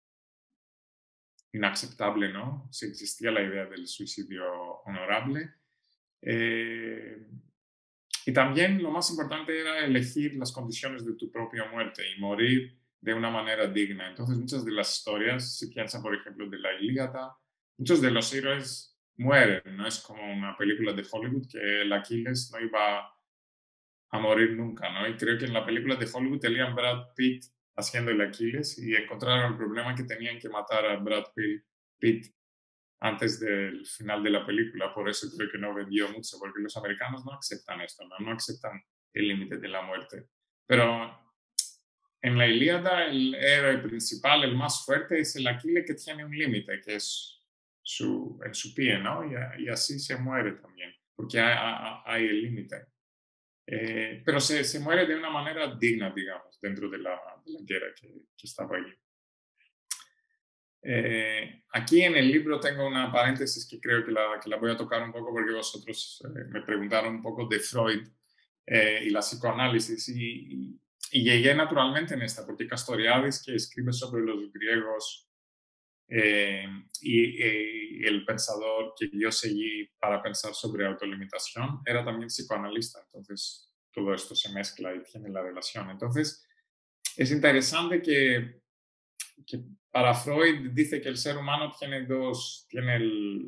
inaceptable, ¿no? Si existía la idea del suicidio honorable. Eh, y también lo más importante era elegir las condiciones de tu propia muerte y morir de una manera digna. Entonces, muchas de las historias, si piensan, por ejemplo, de la Ilíada, muchos de los héroes mueren. No es como una película de Hollywood que el Aquiles no iba a morir nunca, ¿no? Y creo que en la película de Hollywood tenían Brad Pitt haciendo el Aquiles y encontraron el problema que tenían que matar a Brad Pitt antes del final de la película. Por eso creo que no vendió mucho, porque los americanos no aceptan esto, no, no aceptan el límite de la muerte. Pero en la Ilíada el héroe principal, el más fuerte, es el Aquiles, que tiene un límite, que es su, en su pie, ¿no? Y, y así se muere también, porque hay, hay el límite. Eh, pero se, se, muere de una manera digna, digamos, dentro de la, de la guerra que, que estaba allí. Eh, aquí en el libro tengo una paréntesis que creo que la, que la voy a tocar un poco, porque vosotros eh, me preguntaron un poco de Freud eh, y la psicoanálisis, y, y, y llegué naturalmente en esta, porque Castoriadis, que escribe sobre los griegos, eh, y, y el pensador que yo seguí para pensar sobre autolimitación, era también psicoanalista. Entonces todo esto se mezcla y tiene la relación. Entonces es interesante que, que para Freud dice que el ser humano tiene dos, tiene el,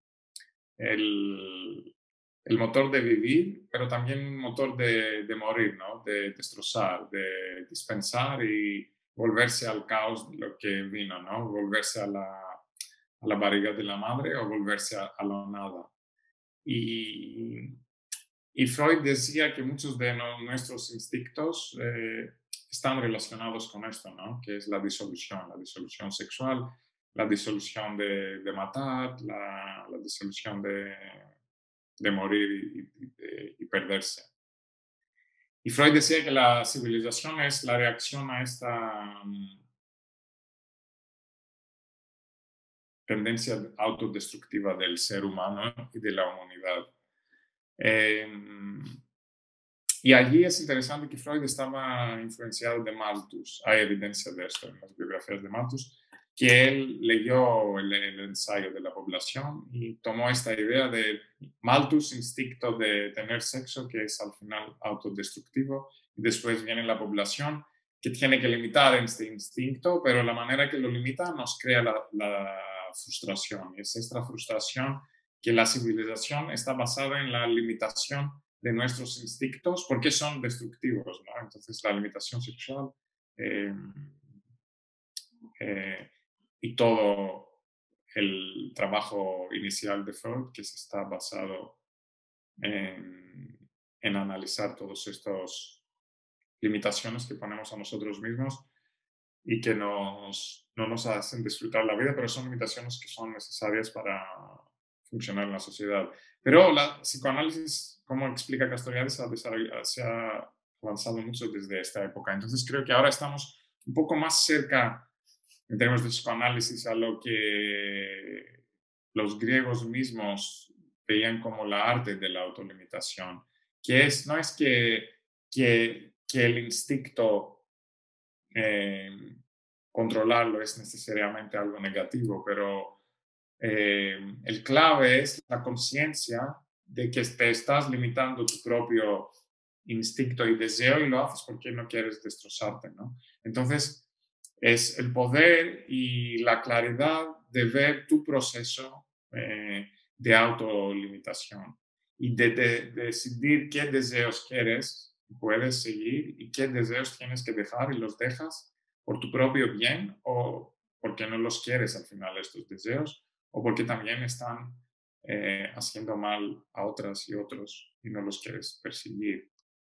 el, el motor de vivir, pero también un motor de, de morir, ¿no? De destrozar, de dispensar y volverse al caos de lo que vino, ¿no? Volverse a la, a la barriga de la madre o volverse a, a la nada. Y, y Freud decía que muchos de no, nuestros instintos eh, están relacionados con esto, ¿no? Que es la disolución, la disolución sexual, la disolución de, de matar, la, la disolución de, de morir y, y, de, y, perderse. Y Freud decía que la civilización es la reacción a esta um, tendencia autodestructiva del ser humano y de la humanidad. Eh, Y allí es interesante que Freud estaba influenciado de Malthus. Hay evidencia de esto en las biografías de Malthus, que él leyó el, el ensayo de la población y tomó esta idea de Malthus, instinto de tener sexo, que es al final autodestructivo, y después viene la población, que tiene que limitar este instinto, pero la manera que lo limita nos crea la, la frustración. Y es esta frustración que la civilización está basada en la limitación de nuestros instintos, porque son destructivos, ¿no? Entonces la limitación sexual eh, eh, y todo el trabajo inicial de Freud, que se está basado en, en analizar todas estas limitaciones que ponemos a nosotros mismos y que nos, no nos hacen disfrutar la vida, pero son limitaciones que son necesarias para funcionar en la sociedad. Pero la psicoanálisis, como explica Castoriadis, se ha avanzado mucho desde esta época. Entonces creo que ahora estamos un poco más cerca, en términos de psicoanálisis, a lo que los griegos mismos veían como la arte de la autolimitación, que es, no es que, que, que el instinto eh, controlarlo es necesariamente algo negativo, pero eh, el clave es la conciencia de que te estás limitando tu propio instinto y deseo y lo haces porque no quieres destrozarte, ¿no? Entonces, es el poder y la claridad de ver tu proceso eh, de autolimitación y de, de, de decidir qué deseos quieres, puedes seguir y qué deseos tienes que dejar y los dejas por tu propio bien o porque no los quieres al final estos deseos o porque también están eh, haciendo mal a otras y otros y no los quieres perseguir.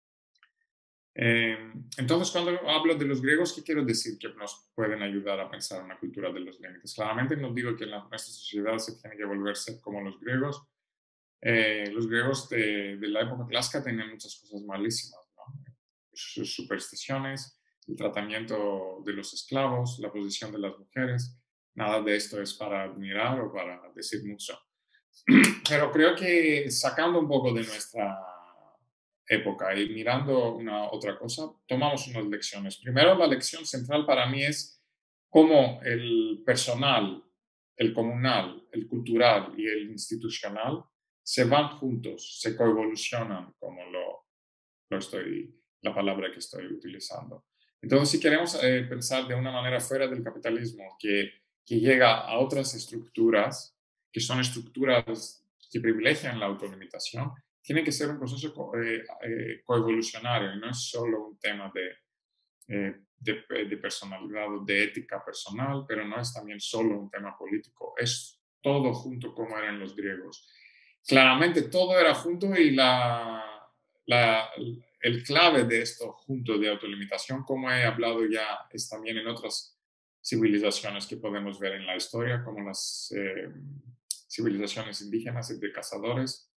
Eh, entonces, cuando hablo de los griegos, ¿qué quiero decir? Que nos pueden ayudar a pensar una cultura de los límites. Claramente no digo que la, nuestra sociedad se tiene que volverse como los griegos. Eh, los griegos de, de, la época clásica tenían muchas cosas malísimas, ¿no? Sus supersticiones, el tratamiento de los esclavos, la posición de las mujeres. Nada de esto es para admirar o para decir mucho. Pero creo que sacando un poco de nuestra época y mirando una otra cosa, tomamos unas lecciones. Primero, la lección central para mí es cómo el personal, el comunal, el cultural y el institucional se van juntos, se coevolucionan, como lo, lo estoy, la palabra que estoy utilizando. Entonces, si queremos eh, pensar de una manera fuera del capitalismo, que, que llega a otras estructuras, que son estructuras que privilegian la autolimitación, tiene que ser un proceso co eh, eh, coevolucionario y no es solo un tema de, eh, de, de personalidad o de ética personal, pero no es también solo un tema político, es todo junto como eran los griegos. Claramente todo era junto y la, la, el clave de esto junto de autolimitación, como he hablado ya, es también en otras civilizaciones que podemos ver en la historia, como las eh, civilizaciones indígenas y de cazadores,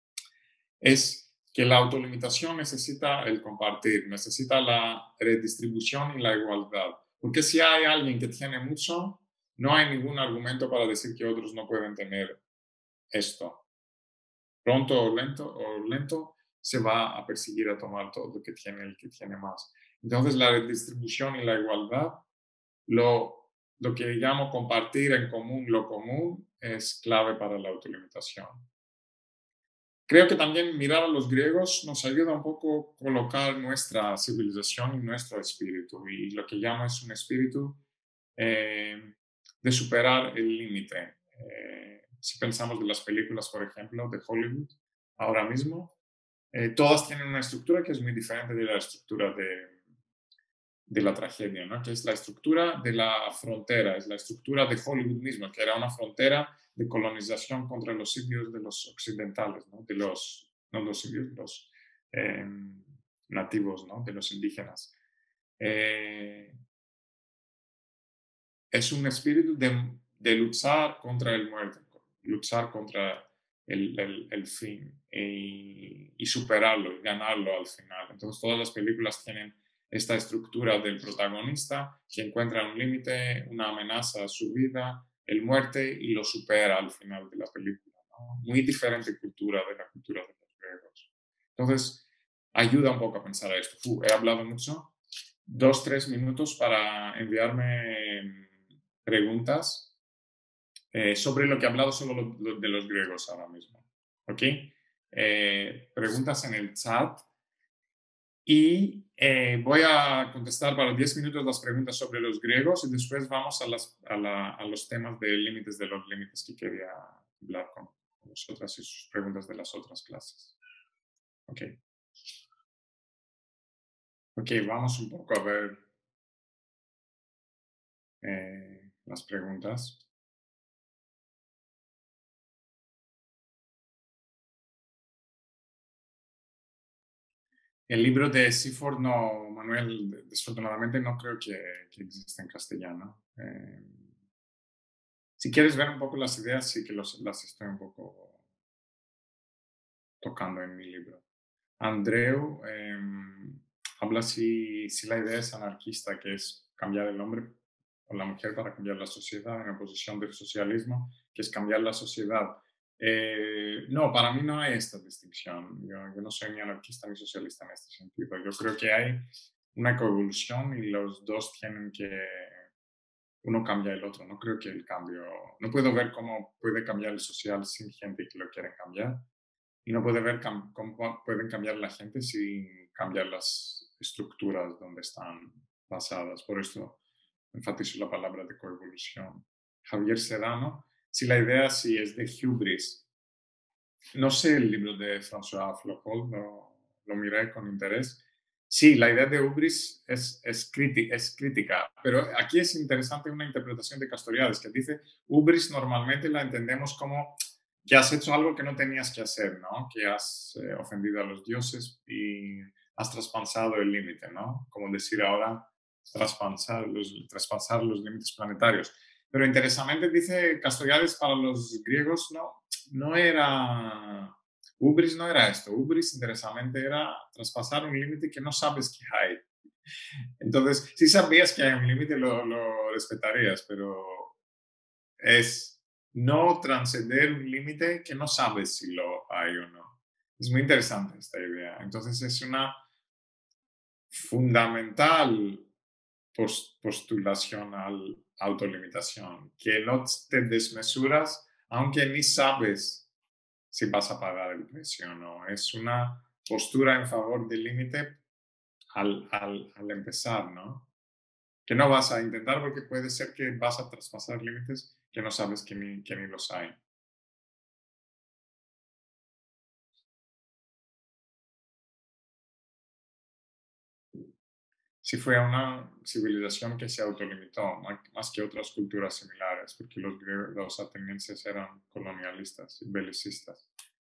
es que la autolimitación necesita el compartir, necesita la redistribución y la igualdad. Porque si hay alguien que tiene mucho, no hay ningún argumento para decir que otros no pueden tener esto. Pronto o lento, o lento se va a perseguir a tomar todo lo que tiene el que tiene más. Entonces la redistribución y la igualdad, lo, lo que llamo compartir en común lo común, es clave para la autolimitación. Creo que también mirar a los griegos nos ayuda un poco a colocar nuestra civilización y nuestro espíritu. Y lo que llamo es un espíritu eh, de superar el límite. Eh, si pensamos de las películas, por ejemplo, de Hollywood, ahora mismo, eh, todas tienen una estructura que es muy diferente de la estructura de, de la tragedia, ¿no? Que es la estructura de la frontera, es la estructura de Hollywood mismo, que era una frontera de colonización contra los sitios de los occidentales, ¿no? De los, no los sitios, los eh, nativos, ¿no? De los indígenas. Eh, es un espíritu de, de, luchar contra el muerte, luchar contra el, el, el fin y, y superarlo y ganarlo al final. Entonces todas las películas tienen esta estructura del protagonista que encuentra un límite, una amenaza a su vida, el muerte y lo supera al final de la película, ¿no? Muy diferente cultura de la cultura de los griegos. Entonces, ayuda un poco a pensar a esto. Uh, he hablado mucho. Dos, tres minutos para enviarme preguntas eh, sobre lo que he hablado solo lo, lo, de los griegos ahora mismo. ¿Ok? Eh, preguntas en el chat. Y eh, voy a contestar para diez minutos las preguntas sobre los griegos y después vamos a, las, a, la, a los temas de límites de los límites que quería hablar con vosotras y sus preguntas de las otras clases. Ok. Ok, vamos un poco a ver eh, las preguntas. El libro de Seaford, no, Manuel, desafortunadamente no creo que, que exista en castellano. Eh, si quieres ver un poco las ideas, sí que los, las estoy un poco tocando en mi libro. Andreu eh, habla si, si la idea es anarquista, que es cambiar el hombre o la mujer para cambiar la sociedad, en oposición del socialismo, que es cambiar la sociedad Eh, no, para mí no hay esta distinción. Yo, yo no soy ni anarquista ni socialista en este sentido. Yo creo que hay una coevolución y los dos tienen que, uno cambia el otro. No creo que el cambio, no puedo ver cómo puede cambiar el social sin gente que lo quiere cambiar. Y no puede ver cam- cómo pueden cambiar la gente sin cambiar las estructuras donde están basadas. Por esto enfatizo la palabra de coevolución. Javier Sedano, si la idea sí es de hubris, no sé el libro de François Flocol, lo, lo miré con interés. Sí, la idea de hubris es, es, crítica, es crítica, pero aquí es interesante una interpretación de Castoriadis que dice, hubris normalmente la entendemos como que has hecho algo que no tenías que hacer, ¿no? Que has eh, ofendido a los dioses y has traspasado el límite, ¿no? Como decir ahora, traspasar los, traspasar los límites planetarios. Pero interesantemente dice Castoriadis para los griegos, no, no era, Ubris no era esto, Ubris interesantemente era traspasar un límite que no sabes que hay. Entonces, si sabías que hay un límite, lo, lo respetarías, pero es no trascender un límite que no sabes si lo hay o no. Es muy interesante esta idea. Entonces, es una fundamental post postulación al autolimitación, que no te desmesuras, aunque ni sabes si vas a pagar el precio o no. Es una postura en favor del límite al, al, al, empezar, ¿no? Que no vas a intentar porque puede ser que vas a traspasar límites que no sabes que ni, que ni los hay. Si fue una civilización que se autolimitó más que otras culturas similares, porque los, griegos, los atenienses eran colonialistas y belicistas.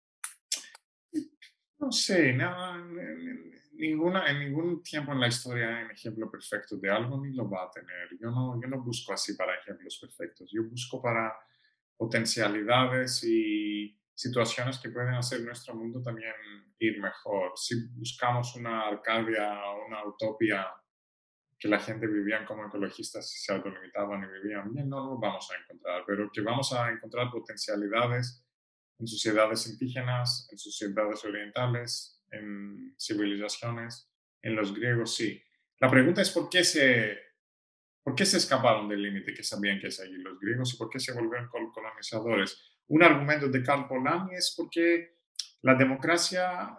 No sé, nada, ninguna, en ningún tiempo en la historia hay un ejemplo perfecto de algo ni lo va a tener. Yo no, yo no busco así para ejemplos perfectos, yo busco para potencialidades y situaciones que pueden hacer nuestro mundo también ir mejor. Si buscamos una Arcadia o una utopía que la gente vivía como ecologistas y se autolimitaban y vivían bien, no lo vamos a encontrar, pero que vamos a encontrar potencialidades en sociedades indígenas, en sociedades orientales, en civilizaciones, en los griegos, sí. La pregunta es por qué se, por qué se escaparon del límite que sabían que es allí los griegos y por qué se volvieron colonizadores. Un argumento de Karl Polanyi es porque la democracia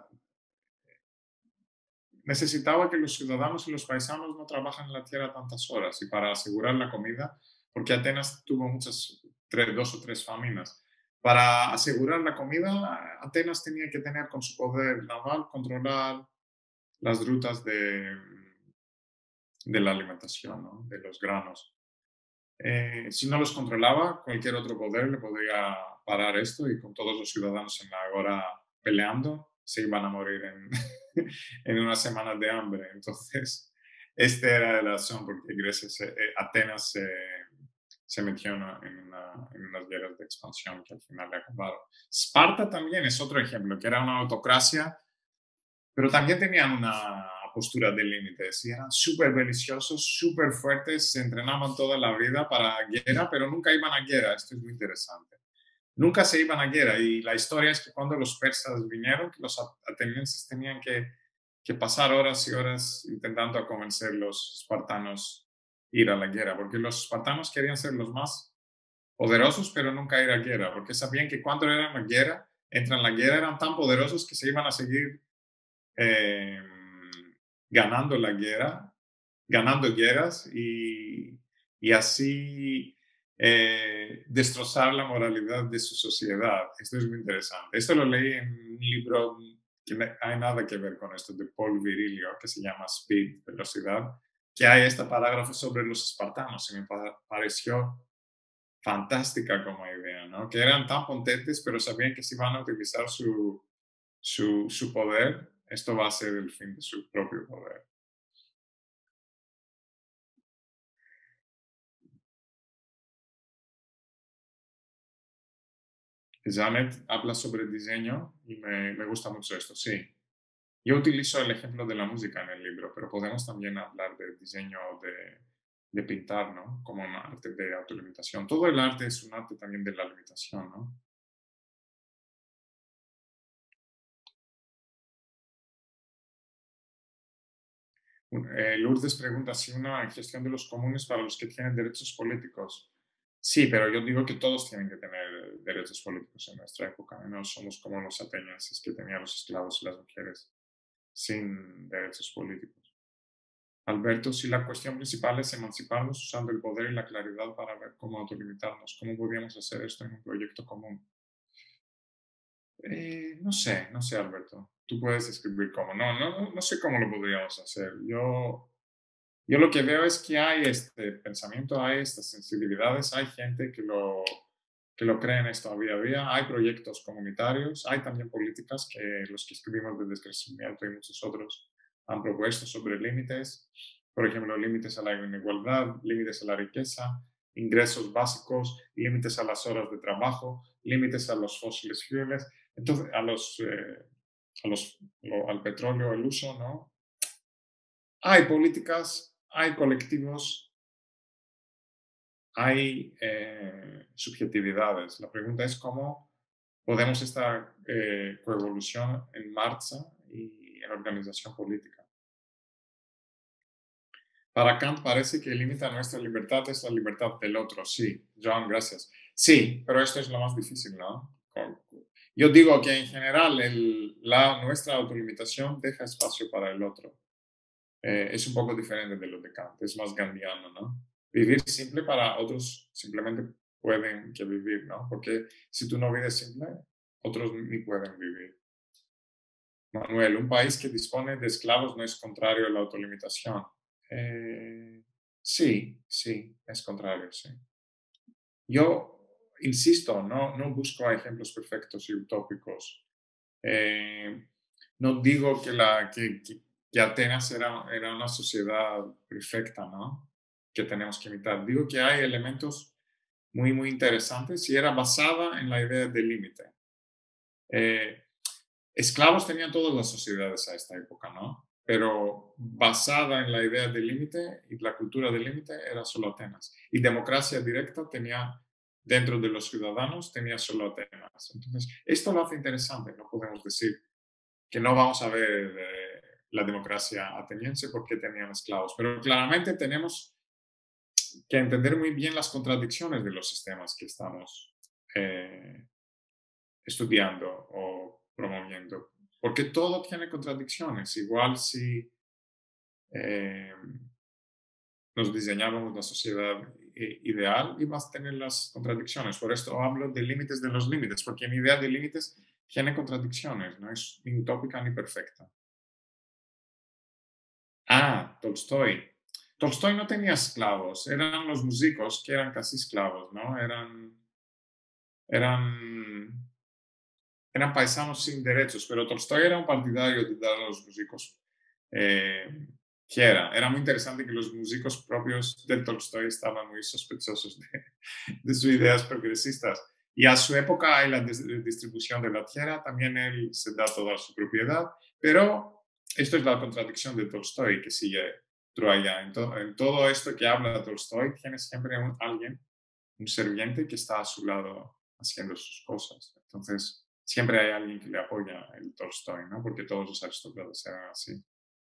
necesitaba que los ciudadanos y los paisanos no trabajan en la tierra tantas horas y para asegurar la comida, porque Atenas tuvo muchas, tres, dos o tres faminas. Para asegurar la comida, Atenas tenía que tener con su poder naval controlar las rutas de, de la alimentación, ¿no? De los granos. Eh, si no los controlaba, cualquier otro poder le podría parar esto y con todos los ciudadanos en la agora peleando, se iban a morir en, en unas semanas de hambre. Entonces, esta era la razón por qué Grecia se, eh, Atenas se, se metió en, una, en, una, en, unas guerras de expansión que al final le acabaron. Esparta también es otro ejemplo, que era una autocracia, pero también tenían una postura de límites y eran súper deliciosos, súper fuertes, se entrenaban toda la vida para guerra, pero nunca iban a guerra. Esto es muy interesante. Nunca se iban a guerra y la historia es que cuando los persas vinieron, los atenienses tenían que, que pasar horas y horas intentando convencer a los espartanos ir a la guerra, porque los espartanos querían ser los más poderosos, pero nunca ir a guerra, porque sabían que cuando eran a guerra, entran en la guerra, eran tan poderosos que se iban a seguir eh, ganando la guerra, ganando guerras y, y así eh, destrozar la moralidad de su sociedad. Esto es muy interesante. Esto lo leí en un libro que no hay nada que ver con esto de Paul Virilio, que se llama Speed, Velocidad, que hay este parágrafo sobre los espartanos y me pareció fantástica como idea, ¿no? Que eran tan potentes, pero sabían que si van a utilizar su, su, su poder, esto va a ser el fin de su propio poder. Janet habla sobre diseño y me, me gusta mucho esto, sí. Yo utilizo el ejemplo de la música en el libro, pero podemos también hablar de diseño de, de pintar, ¿no? Como un arte de autolimitación. Todo el arte es un arte también de la limitación, ¿no? Un- eh, Lourdes pregunta si una gestión de los comunes para los que tienen derechos políticos. Sí, pero yo digo que todos tienen que tener derechos políticos en nuestra época. ¿Eh? No somos como los atenienses que tenían los esclavos y las mujeres sin derechos políticos. Alberto, si la cuestión principal es emanciparnos usando el poder y la claridad para ver cómo autolimitarnos, ¿cómo podríamos hacer esto en un proyecto común? Eh, no sé, no sé, Alberto. Tú puedes escribir cómo. No, no, no no sé cómo lo podríamos hacer. Yo, yo lo que veo es que hay este pensamiento, hay estas sensibilidades, hay gente que lo, que lo cree en esto día a día, hay proyectos comunitarios, hay también políticas que los que escribimos de descrecimiento y muchos otros han propuesto sobre límites, por ejemplo, límites a la inigualdad, límites a la riqueza, ingresos básicos, límites a las horas de trabajo, límites a los fósiles fuels, entonces a los, eh, a los, lo- al petróleo, el uso, ¿no? Hay políticas, hay colectivos, hay eh, subjetividades. La pregunta es cómo podemos esta eh, coevolución en marcha y en organización política. Para Kant parece que el límite a nuestra libertad es la libertad del otro. Sí, John, gracias. Sí, pero esto es lo más difícil, ¿no? Con- Yo digo que en general el- la, nuestra autolimitación deja espacio para el otro. Eh, es un poco diferente de lo de Kant, es más gandiano, ¿no? Vivir simple para otros simplemente pueden que vivir, ¿no? Porque si tú no vives simple, otros ni pueden vivir. Manuel, un país que dispone de esclavos no es contrario a la autolimitación. Eh, sí, sí, es contrario, sí. Yo insisto, no, no busco ejemplos perfectos y utópicos. Eh, no digo que, la, que, que- que Atenas era, era una sociedad perfecta, ¿no? Que tenemos que imitar. Digo que hay elementos muy, muy interesantes y era basada en la idea del límite. Eh, Esclavos tenían todas las sociedades a esta época, ¿no? Pero basada en la idea del límite y la cultura del límite era solo Atenas. Y democracia directa tenía, dentro de los ciudadanos, tenía solo Atenas. Entonces, esto lo hace interesante. No podemos decir que no vamos a ver eh, la democracia ateniense porque tenían esclavos, pero claramente tenemos que entender muy bien las contradicciones de los sistemas que estamos eh, estudiando o promoviendo, porque todo tiene contradicciones. Igual si eh, nos diseñábamos la sociedad eh, ideal, ibas a tener las contradicciones. Por esto hablo de límites de los límites, porque mi idea de límites tiene contradicciones, no es ni utópica ni perfecta. Ah, Tolstoy. Tolstoy no tenía esclavos, eran los músicos que eran casi esclavos, ¿no? Eran, eran eran paisanos sin derechos, pero Tolstoy era un partidario de dar a los músicos eh, que era. Era muy interesante que los músicos propios de Tolstoy estaban muy sospechosos de, de sus ideas progresistas. Y a su época, en la dis- distribución de la tierra, también él se da toda su propiedad, pero esto es la contradicción de Tolstoy que sigue Troya. En, to- en todo esto que habla Tolstoy, tiene siempre un, alguien, un serviente que está a su lado haciendo sus cosas. Entonces, siempre hay alguien que le apoya el Tolstoy, ¿no? Porque todos los aristócratas eran así.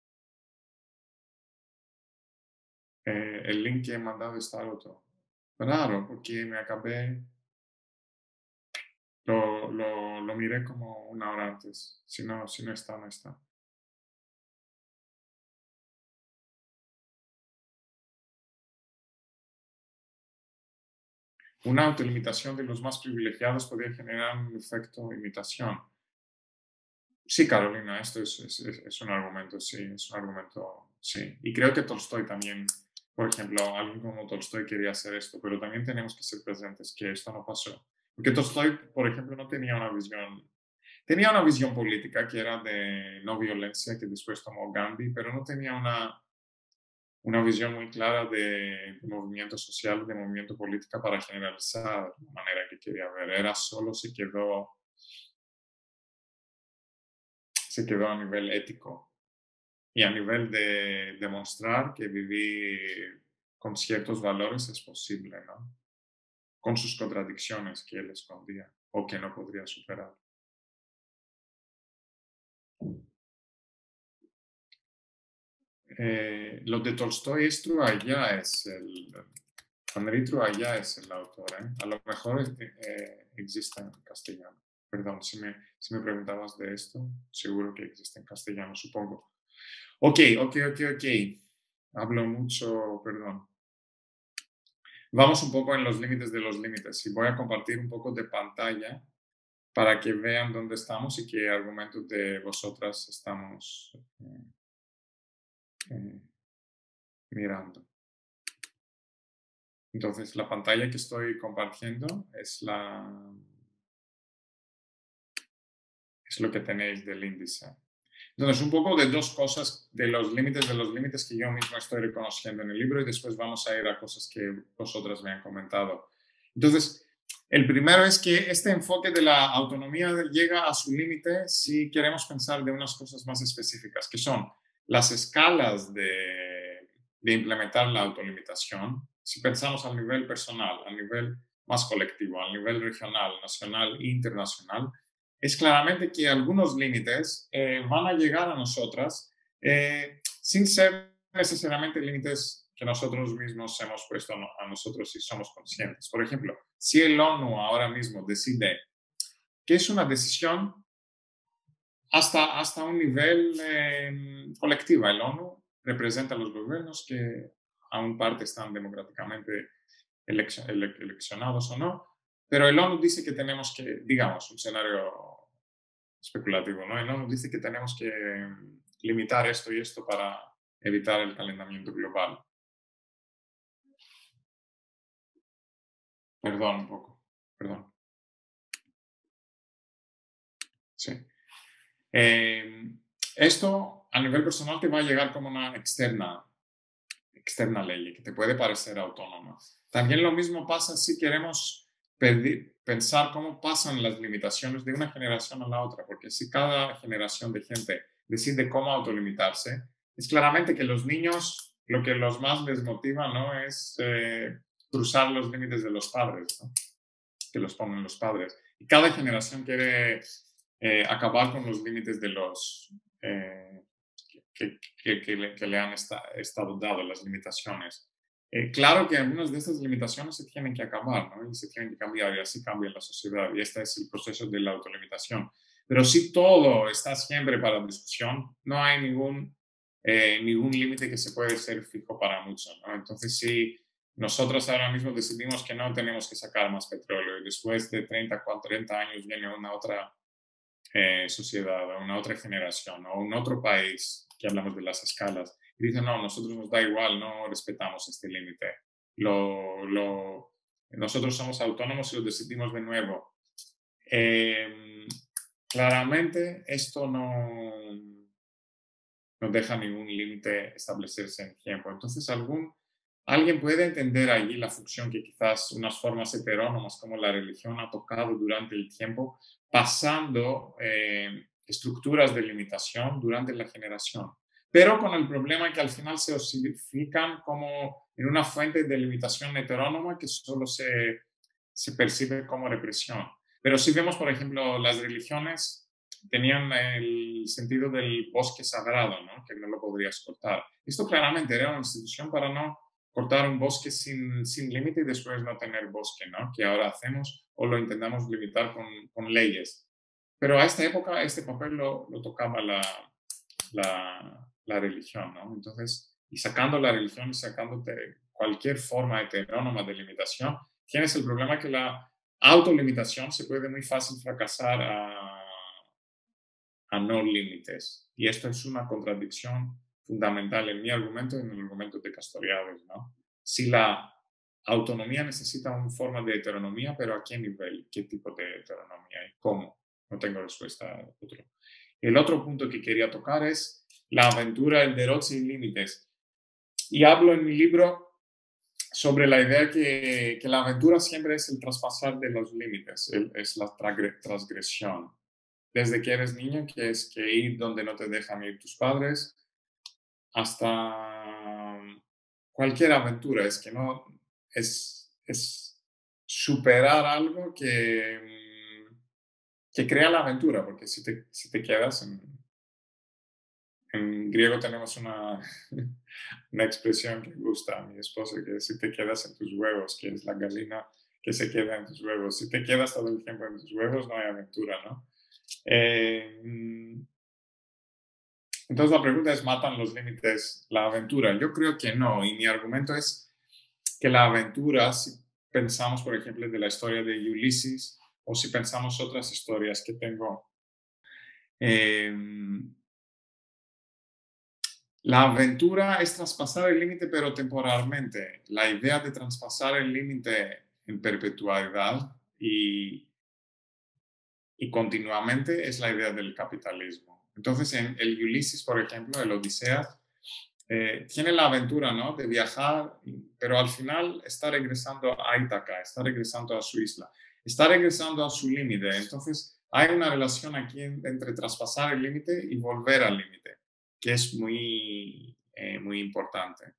Eh, el link que he mandado está roto. Claro, porque me acabé, lo, lo, lo miré como una hora antes. Si no, si no está, no está. Una autolimitación de los más privilegiados podría generar un efecto imitación. Sí, Carolina, esto es, es, es- es un argumento, sí, es un argumento, sí. Y creo que Tolstoy también, por ejemplo, alguien como Tolstoy quería hacer esto, pero también tenemos que ser presentes que esto no pasó. Porque Tolstoy, por ejemplo, no tenía una visión, tenía una visión política que era de no violencia, que después tomó Gandhi, pero no tenía una, una visión muy clara de, de movimiento social, de movimiento política para generalizar la manera que quería ver. Era solo se quedó, se quedó a nivel ético y a nivel de demostrar que vivir con ciertos valores es posible, ¿no? Con sus contradicciones que él escondía o que no podría superar. Eh, lo de Tolstoy es Trualla, es el, Andrei Trualla es el autor, ¿eh? A lo mejor eh, existe en castellano. Perdón, si me, si me preguntabas de esto, seguro que existe en castellano, supongo. Ok, ok, ok, ok. Hablo mucho, perdón. Vamos un poco en los límites de los límites y voy a compartir un poco de pantalla para que vean dónde estamos y qué argumentos de vosotras estamos eh, eh, mirando. Entonces, la pantalla que estoy compartiendo es, la, es lo que tenéis del índice. Entonces, un poco de dos cosas, de los límites de los límites que yo mismo estoy reconociendo en el libro y después vamos a ir a cosas que vosotras me han comentado. Entonces, el primero es que este enfoque de la autonomía llega a su límite si queremos pensar de unas cosas más específicas, que son las escalas de, de implementar la autolimitación. Si pensamos a nivel personal, a nivel más colectivo, a nivel regional, nacional e internacional, es claramente que algunos límites eh, van a llegar a nosotras eh, sin ser necesariamente límites que nosotros mismos hemos puesto a nosotros si somos conscientes. Por ejemplo, si el ONU ahora mismo decide que es una decisión hasta, hasta un nivel eh, colectivo, el ONU representa a los gobiernos que aún parte están democráticamente eleccion, ele, eleccionados o no, pero el ONU dice que tenemos que, digamos, un escenario especulativo, ¿no? El ONU dice que tenemos que limitar esto y esto para evitar el calentamiento global. Perdón un poco, perdón. Sí. Eh, esto a nivel personal te va a llegar como una externa, externa ley que te puede parecer autónoma. También lo mismo pasa si queremos pedir, pensar cómo pasan las limitaciones de una generación a la otra, porque si cada generación de gente decide cómo autolimitarse, es claramente que los niños lo que los más les motiva, ¿no?, es eh, cruzar los límites de los padres, ¿no?, que los ponen los padres. Y cada generación quiere eh, acabar con los límites de los eh, que, que, que, le, que, le, han esta, estado dados, las limitaciones. Eh, claro que algunas de estas limitaciones se tienen que acabar, ¿no?, y se tienen que cambiar, y así cambia la sociedad, y este es el proceso de la autolimitación. Pero si todo está siempre para discusión, no hay ningún, eh, ningún límite que se puede ser fijo para muchos, ¿no? Entonces, si nosotros ahora mismo decidimos que no tenemos que sacar más petróleo y después de treinta, cuarenta años viene una otra eh, sociedad o una otra generación o un otro país, que hablamos de las escalas, y dicen, no, nosotros nos da igual, no respetamos este límite. Lo, lo, nosotros somos autónomos y lo decidimos de nuevo. Eh, claramente esto no, no deja ningún límite establecerse en tiempo. Entonces, algún, alguien puede entender allí la función que quizás unas formas heterónomas como la religión ha tocado durante el tiempo, pasando eh, estructuras de limitación durante la generación. Pero con el problema que al final se osifican como en una fuente de limitación heterónoma que solo se, se percibe como represión. Pero si vemos, por ejemplo, las religiones tenían el sentido del bosque sagrado, ¿no?, que no lo podrías cortar. Esto claramente era una institución para no cortar un bosque sin, sin límite y después no tener bosque, ¿no?, que ahora hacemos o lo intentamos limitar con, con leyes. Pero a esta época este papel lo, lo tocaba la, la, la religión, ¿no? Entonces, y sacando la religión y sacando cualquier forma heterónoma de limitación, tienes el problema que la autolimitación se puede muy fácil fracasar a a no límites. Y esto es una contradicción fundamental en mi argumento y en el argumento de Castoriadis, ¿no? Si la autonomía necesita una forma de heteronomía, pero ¿a qué nivel? ¿Qué tipo de heteronomía? ¿Y cómo? No tengo respuesta a otro. El otro punto que quería tocar es la aventura, el derroche sin límites. Y hablo en mi libro sobre la idea que, que la aventura siempre es el traspasar de los límites, el, es la transgresión. Desde que eres niño, que es que ir donde no te dejan ir tus padres, hasta cualquier aventura, es que no, es, es superar algo que, que crea la aventura, porque si te, si te quedas en, En griego tenemos una, una expresión que gusta a mi esposa, que es si te quedas en tus huevos, que es la gallina que se queda en tus huevos. Si te quedas todo el tiempo en tus huevos, no hay aventura, ¿no? Eh, mm, entonces la pregunta es, ¿matan los límites la aventura? Yo creo que no, y mi argumento es que la aventura, si pensamos, por ejemplo, de la historia de Ulises, o si pensamos otras historias que tengo, eh, la aventura es traspasar el límite, pero temporalmente. La idea de traspasar el límite en perpetuidad y, y continuamente es la idea del capitalismo. Entonces, en el Ulises, por ejemplo, el Odisea, eh, tiene la aventura, ¿no?, de viajar, pero al final está regresando a Ítaca, está regresando a su isla, está regresando a su límite. Entonces, hay una relación aquí entre traspasar el límite y volver al límite, que es muy, eh, muy importante.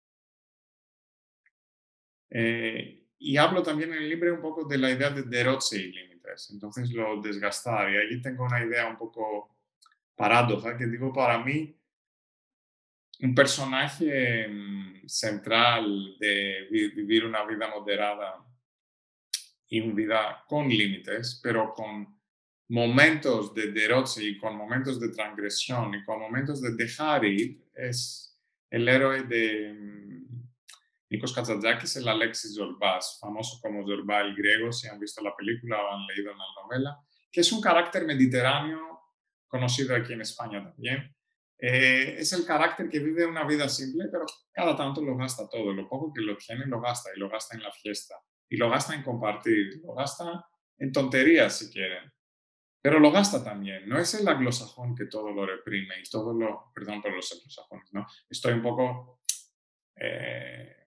Eh, y hablo también en el libro un poco de la idea de derroche y límites, entonces lo desgastar. Y ahí tengo una idea un poco paradoja, que digo, para mí, un personaje mm, central de vi- vivir una vida moderada y una vida con límites, pero con momentos de derroche y con momentos de transgresión y con momentos de dejar ir, es el héroe de mm, Nikos Kazantzakis, el Alexis Zorbás, famoso como Zorbá el griego, si han visto la película o han leído la novela, que es un carácter mediterráneo conocido aquí en España también. Eh, es el carácter que vive una vida simple, pero cada tanto lo gasta todo. Lo poco que lo tiene lo gasta, y lo gasta en la fiesta, y lo gasta en compartir, lo gasta en tonterías si quieren, pero lo gasta también. No es el anglosajón que todo lo reprime y todo lo, perdón por los anglosajones, ¿no? Estoy un poco eh,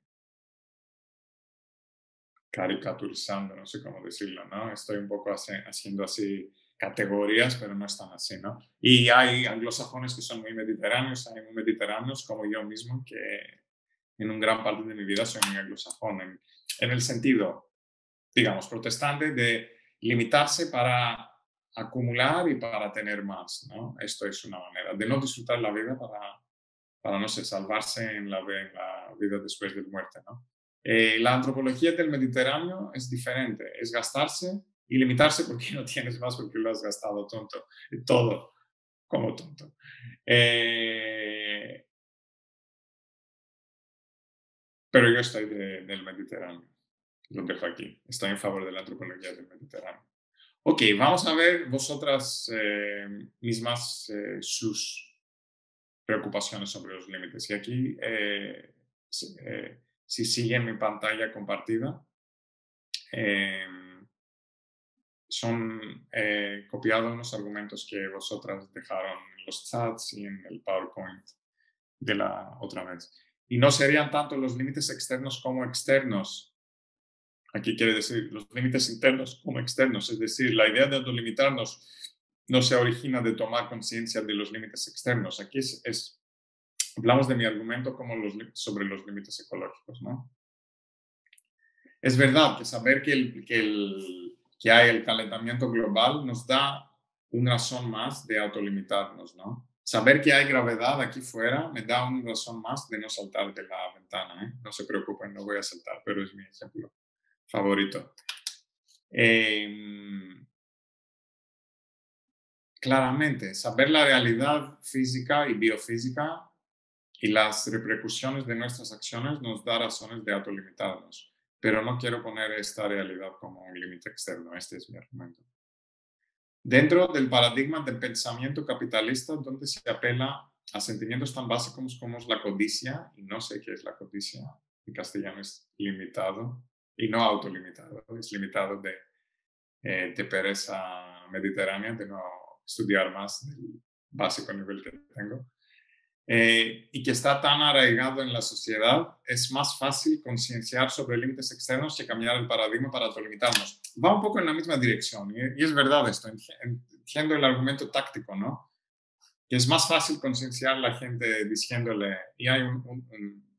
caricaturizando, no sé cómo decirlo, ¿no? Estoy un poco hace- haciendo así categorías, pero no están así, ¿no? Y hay anglosajones que son muy mediterráneos, hay muy mediterráneos como yo mismo, que en un gran parte de mi vida soy muy anglosajón, en, en el sentido, digamos, protestante de limitarse para acumular y para tener más, ¿no? Esto es una manera de no disfrutar la vida para, para no sé, salvarse en la, en la vida después de muerte, ¿no? Eh, la antropología del Mediterráneo es diferente, es gastarse y limitarse porque no tienes más porque lo has gastado tonto, todo como tonto. Eh, pero yo estoy de- del Mediterráneo, lo dejo aquí, estoy en favor de la antropología del Mediterráneo. Ok, vamos a ver vosotras eh, mismas eh, sus preocupaciones sobre los límites. Y aquí, eh, si, eh, si siguen mi pantalla compartida, eh, son eh, copiados unos argumentos que vosotras dejaron en los chats y en el PowerPoint de la otra vez. Y no serían tanto los límites externos como externos. Aquí quiere decir los límites internos como externos. Es decir, la idea de autolimitarnos no se origina de tomar conciencia de los límites externos. Aquí es, es hablamos de mi argumento como los, sobre los límites ecológicos, ¿no? Es verdad que saber que, el, que, el, que hay el calentamiento global nos da una razón más de autolimitarnos, ¿no? Saber que hay gravedad aquí fuera me da una razón más de no saltar de la ventana, ¿eh? No se preocupen, no voy a saltar, pero es mi ejemplo favorito. Eh, claramente, saber la realidad física y biofísica y las repercusiones de nuestras acciones nos da razones de autolimitarnos. Pero no quiero poner esta realidad como un límite externo. Este es mi argumento. Dentro del paradigma del pensamiento capitalista, donde se apela a sentimientos tan básicos como es la codicia, y no sé qué es la codicia, en castellano es limitado, y no autolimitado, es limitado de, eh, de pereza mediterránea, de no estudiar más del básico nivel que tengo. Eh, y que está tan arraigado en la sociedad, es más fácil concienciar sobre límites externos que cambiar el paradigma para autolimitarnos. Va un poco en la misma dirección, y, y es verdad esto, entiendo el argumento táctico, ¿no? Que es más fácil concienciar a la gente diciéndole, y hay un, un, un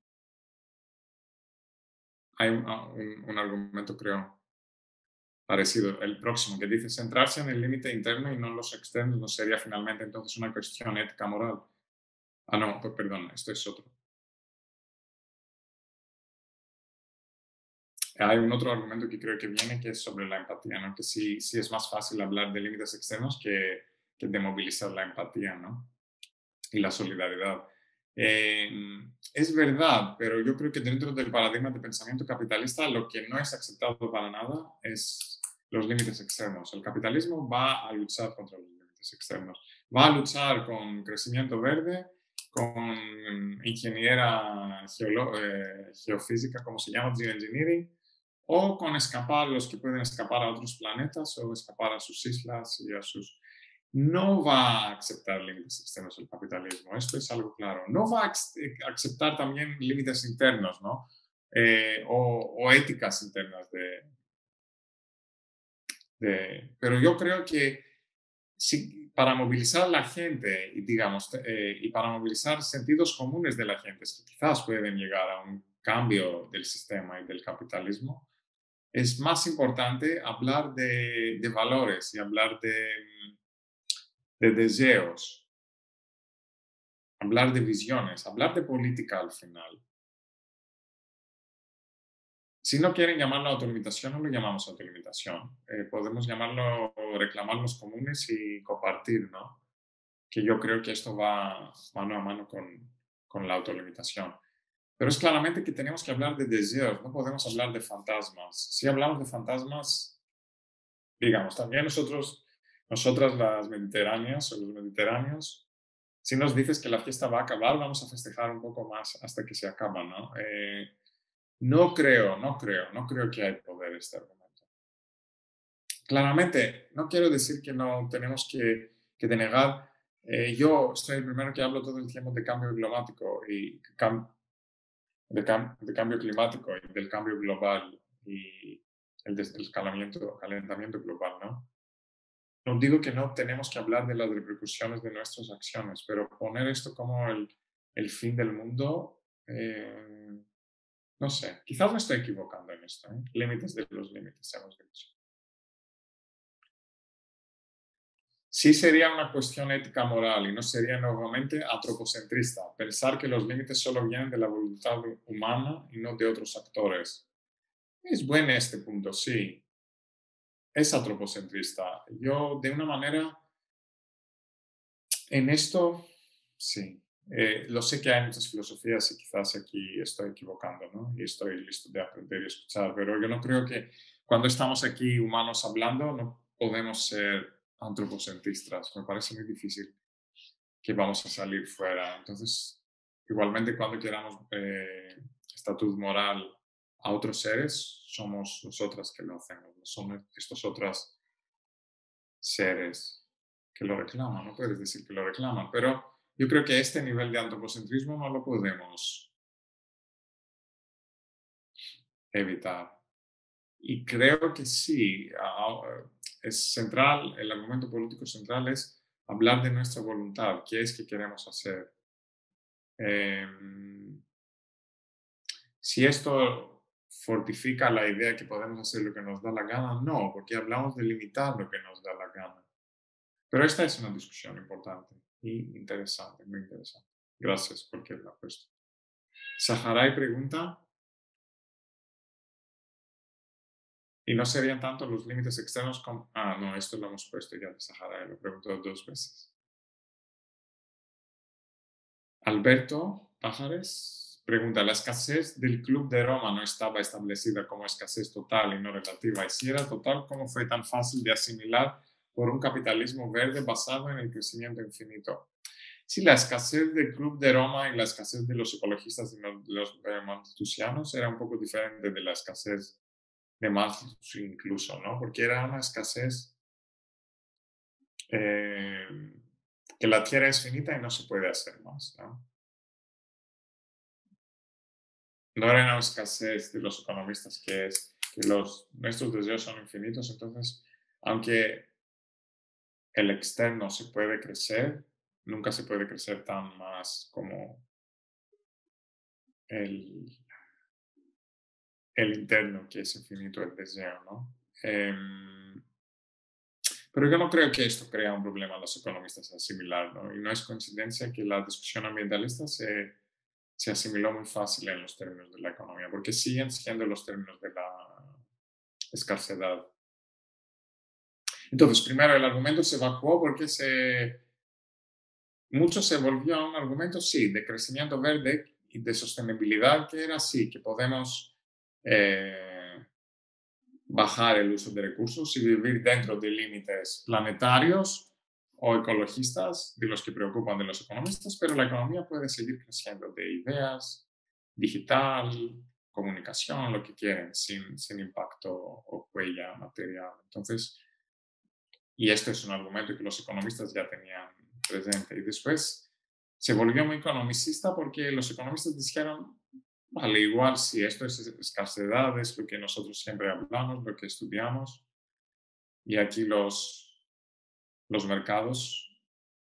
hay un, un, un argumento, creo, parecido, el próximo, que dice, centrarse en el límite interno y no en los externos no sería finalmente entonces una cuestión ética moral. Ah, no, pues perdón, esto es otro. Hay un otro argumento que creo que viene, que es sobre la empatía, ¿no? Que sí, sí es más fácil hablar de límites externos que, que de movilizar la empatía, ¿no? Y la solidaridad. Eh, es verdad, pero yo creo que dentro del paradigma de pensamiento capitalista lo que no es aceptado para nada es los límites externos. El capitalismo va a luchar contra los límites externos. Va a luchar con crecimiento verde, con ingeniera geolo- eh, geofísica, como se llama, geoengineering, o con escapar, los que pueden escapar a otros planetas o escapar a sus islas y a sus... No va a aceptar límites externos el capitalismo, esto es algo claro. No va a aceptar también límites internos, ¿no? Eh, o, o, éticas internas de, de... Pero yo creo que si, para movilizar a la gente, y digamos, eh, y para movilizar sentidos comunes de la gente, que quizás pueden llegar a un cambio del sistema y del capitalismo, es más importante hablar de, de valores y hablar de, de deseos, hablar de visiones, hablar de política al final. Si no quieren llamarlo autolimitación, no lo llamamos autolimitación. Eh, podemos llamarlo reclamar los comunes y compartir, ¿no? Que yo creo que esto va mano a mano con, con la autolimitación. Pero es claramente que tenemos que hablar de deseos, no podemos hablar de fantasmas. Si hablamos de fantasmas, digamos, también nosotros, nosotras las mediterráneas o los mediterráneos, si nos dices que la fiesta va a acabar, vamos a festejar un poco más hasta que se acaba, ¿no? Eh, no creo, no creo, no creo que hay poder este argumento. Claramente, no quiero decir que no tenemos que, que denegar. Eh, yo soy el primero que hablo todo el tiempo de cambio climático y cam- de, cam- de cambio climático y del cambio global y el descalamiento, calentamiento global, ¿no? No digo que no tenemos que hablar de las repercusiones de nuestras acciones, pero poner esto como el, el fin del mundo, eh, no sé, quizás me estoy equivocando en esto, ¿eh? Límites de los límites, hemos dicho. Sí sería una cuestión ética moral y no sería nuevamente antropocentrista, pensar que los límites solo vienen de la voluntad humana y no de otros actores. Es bueno este punto, sí, es antropocentrista. Yo, de una manera, en esto, sí. Eh, lo sé que hay muchas filosofías y quizás aquí estoy equivocando, ¿no? Y estoy listo de aprender y escuchar, pero yo no creo que cuando estamos aquí humanos hablando no podemos ser antropocentristas. Me parece muy difícil que vamos a salir fuera. Entonces, igualmente cuando queramos eh, estatus moral a otros seres, somos nosotras que lo hacemos, no son estos otros seres que lo reclaman, no puedes decir que lo reclaman, pero yo creo que este nivel de antropocentrismo no lo podemos evitar. Y creo que sí, es central, el argumento político central es hablar de nuestra voluntad, qué es que queremos hacer. Eh, si esto fortifica la idea que podemos hacer lo que nos da la gana, no, porque hablamos de limitar lo que nos da la gana. Pero esta es una discusión importante y interesante, muy interesante. Gracias por que la puesto. Saharay pregunta, ¿y no serían tanto los límites externos como... Ah, no, esto lo hemos puesto ya de Saharay, lo preguntó dos veces. Alberto Pájares pregunta, ¿la escasez del Club de Roma no estaba establecida como escasez total y no relativa? Y si era total, ¿cómo fue tan fácil de asimilar por un capitalismo verde basado en el crecimiento infinito? Sí, la escasez del Club de Roma y la escasez de los ecologistas y los eh, malthusianos era un poco diferente de la escasez de Malthus incluso, ¿no? Porque era una escasez eh, que la tierra es finita y no se puede hacer más, ¿no? No era una escasez de los economistas, que es que los, nuestros deseos son infinitos, entonces, aunque el externo se puede crecer, nunca se puede crecer tan más como el, el interno, que es infinito el deseo, ¿no? Eh, Pero yo no creo que esto crea un problema a los economistas asimilar, ¿no? Y no es coincidencia que la discusión ambientalista se, se asimiló muy fácil en los términos de la economía, porque siguen siendo los términos de la escasez. Entonces, primero, el argumento se evacuó porque se, mucho se volvió a un argumento, sí, de crecimiento verde y de sostenibilidad, que era sí, que podemos eh, bajar el uso de recursos y vivir dentro de límites planetarios o ecologistas de los que preocupan de los economistas, pero la economía puede seguir creciendo de ideas, digital, comunicación, lo que quieren, sin, sin impacto o huella material. Entonces, y esto es un argumento que los economistas ya tenían presente. Y después se volvió muy economicista porque los economistas dijeron, vale, igual si esto es escasez, es lo que nosotros siempre hablamos, lo que estudiamos, y aquí los, los mercados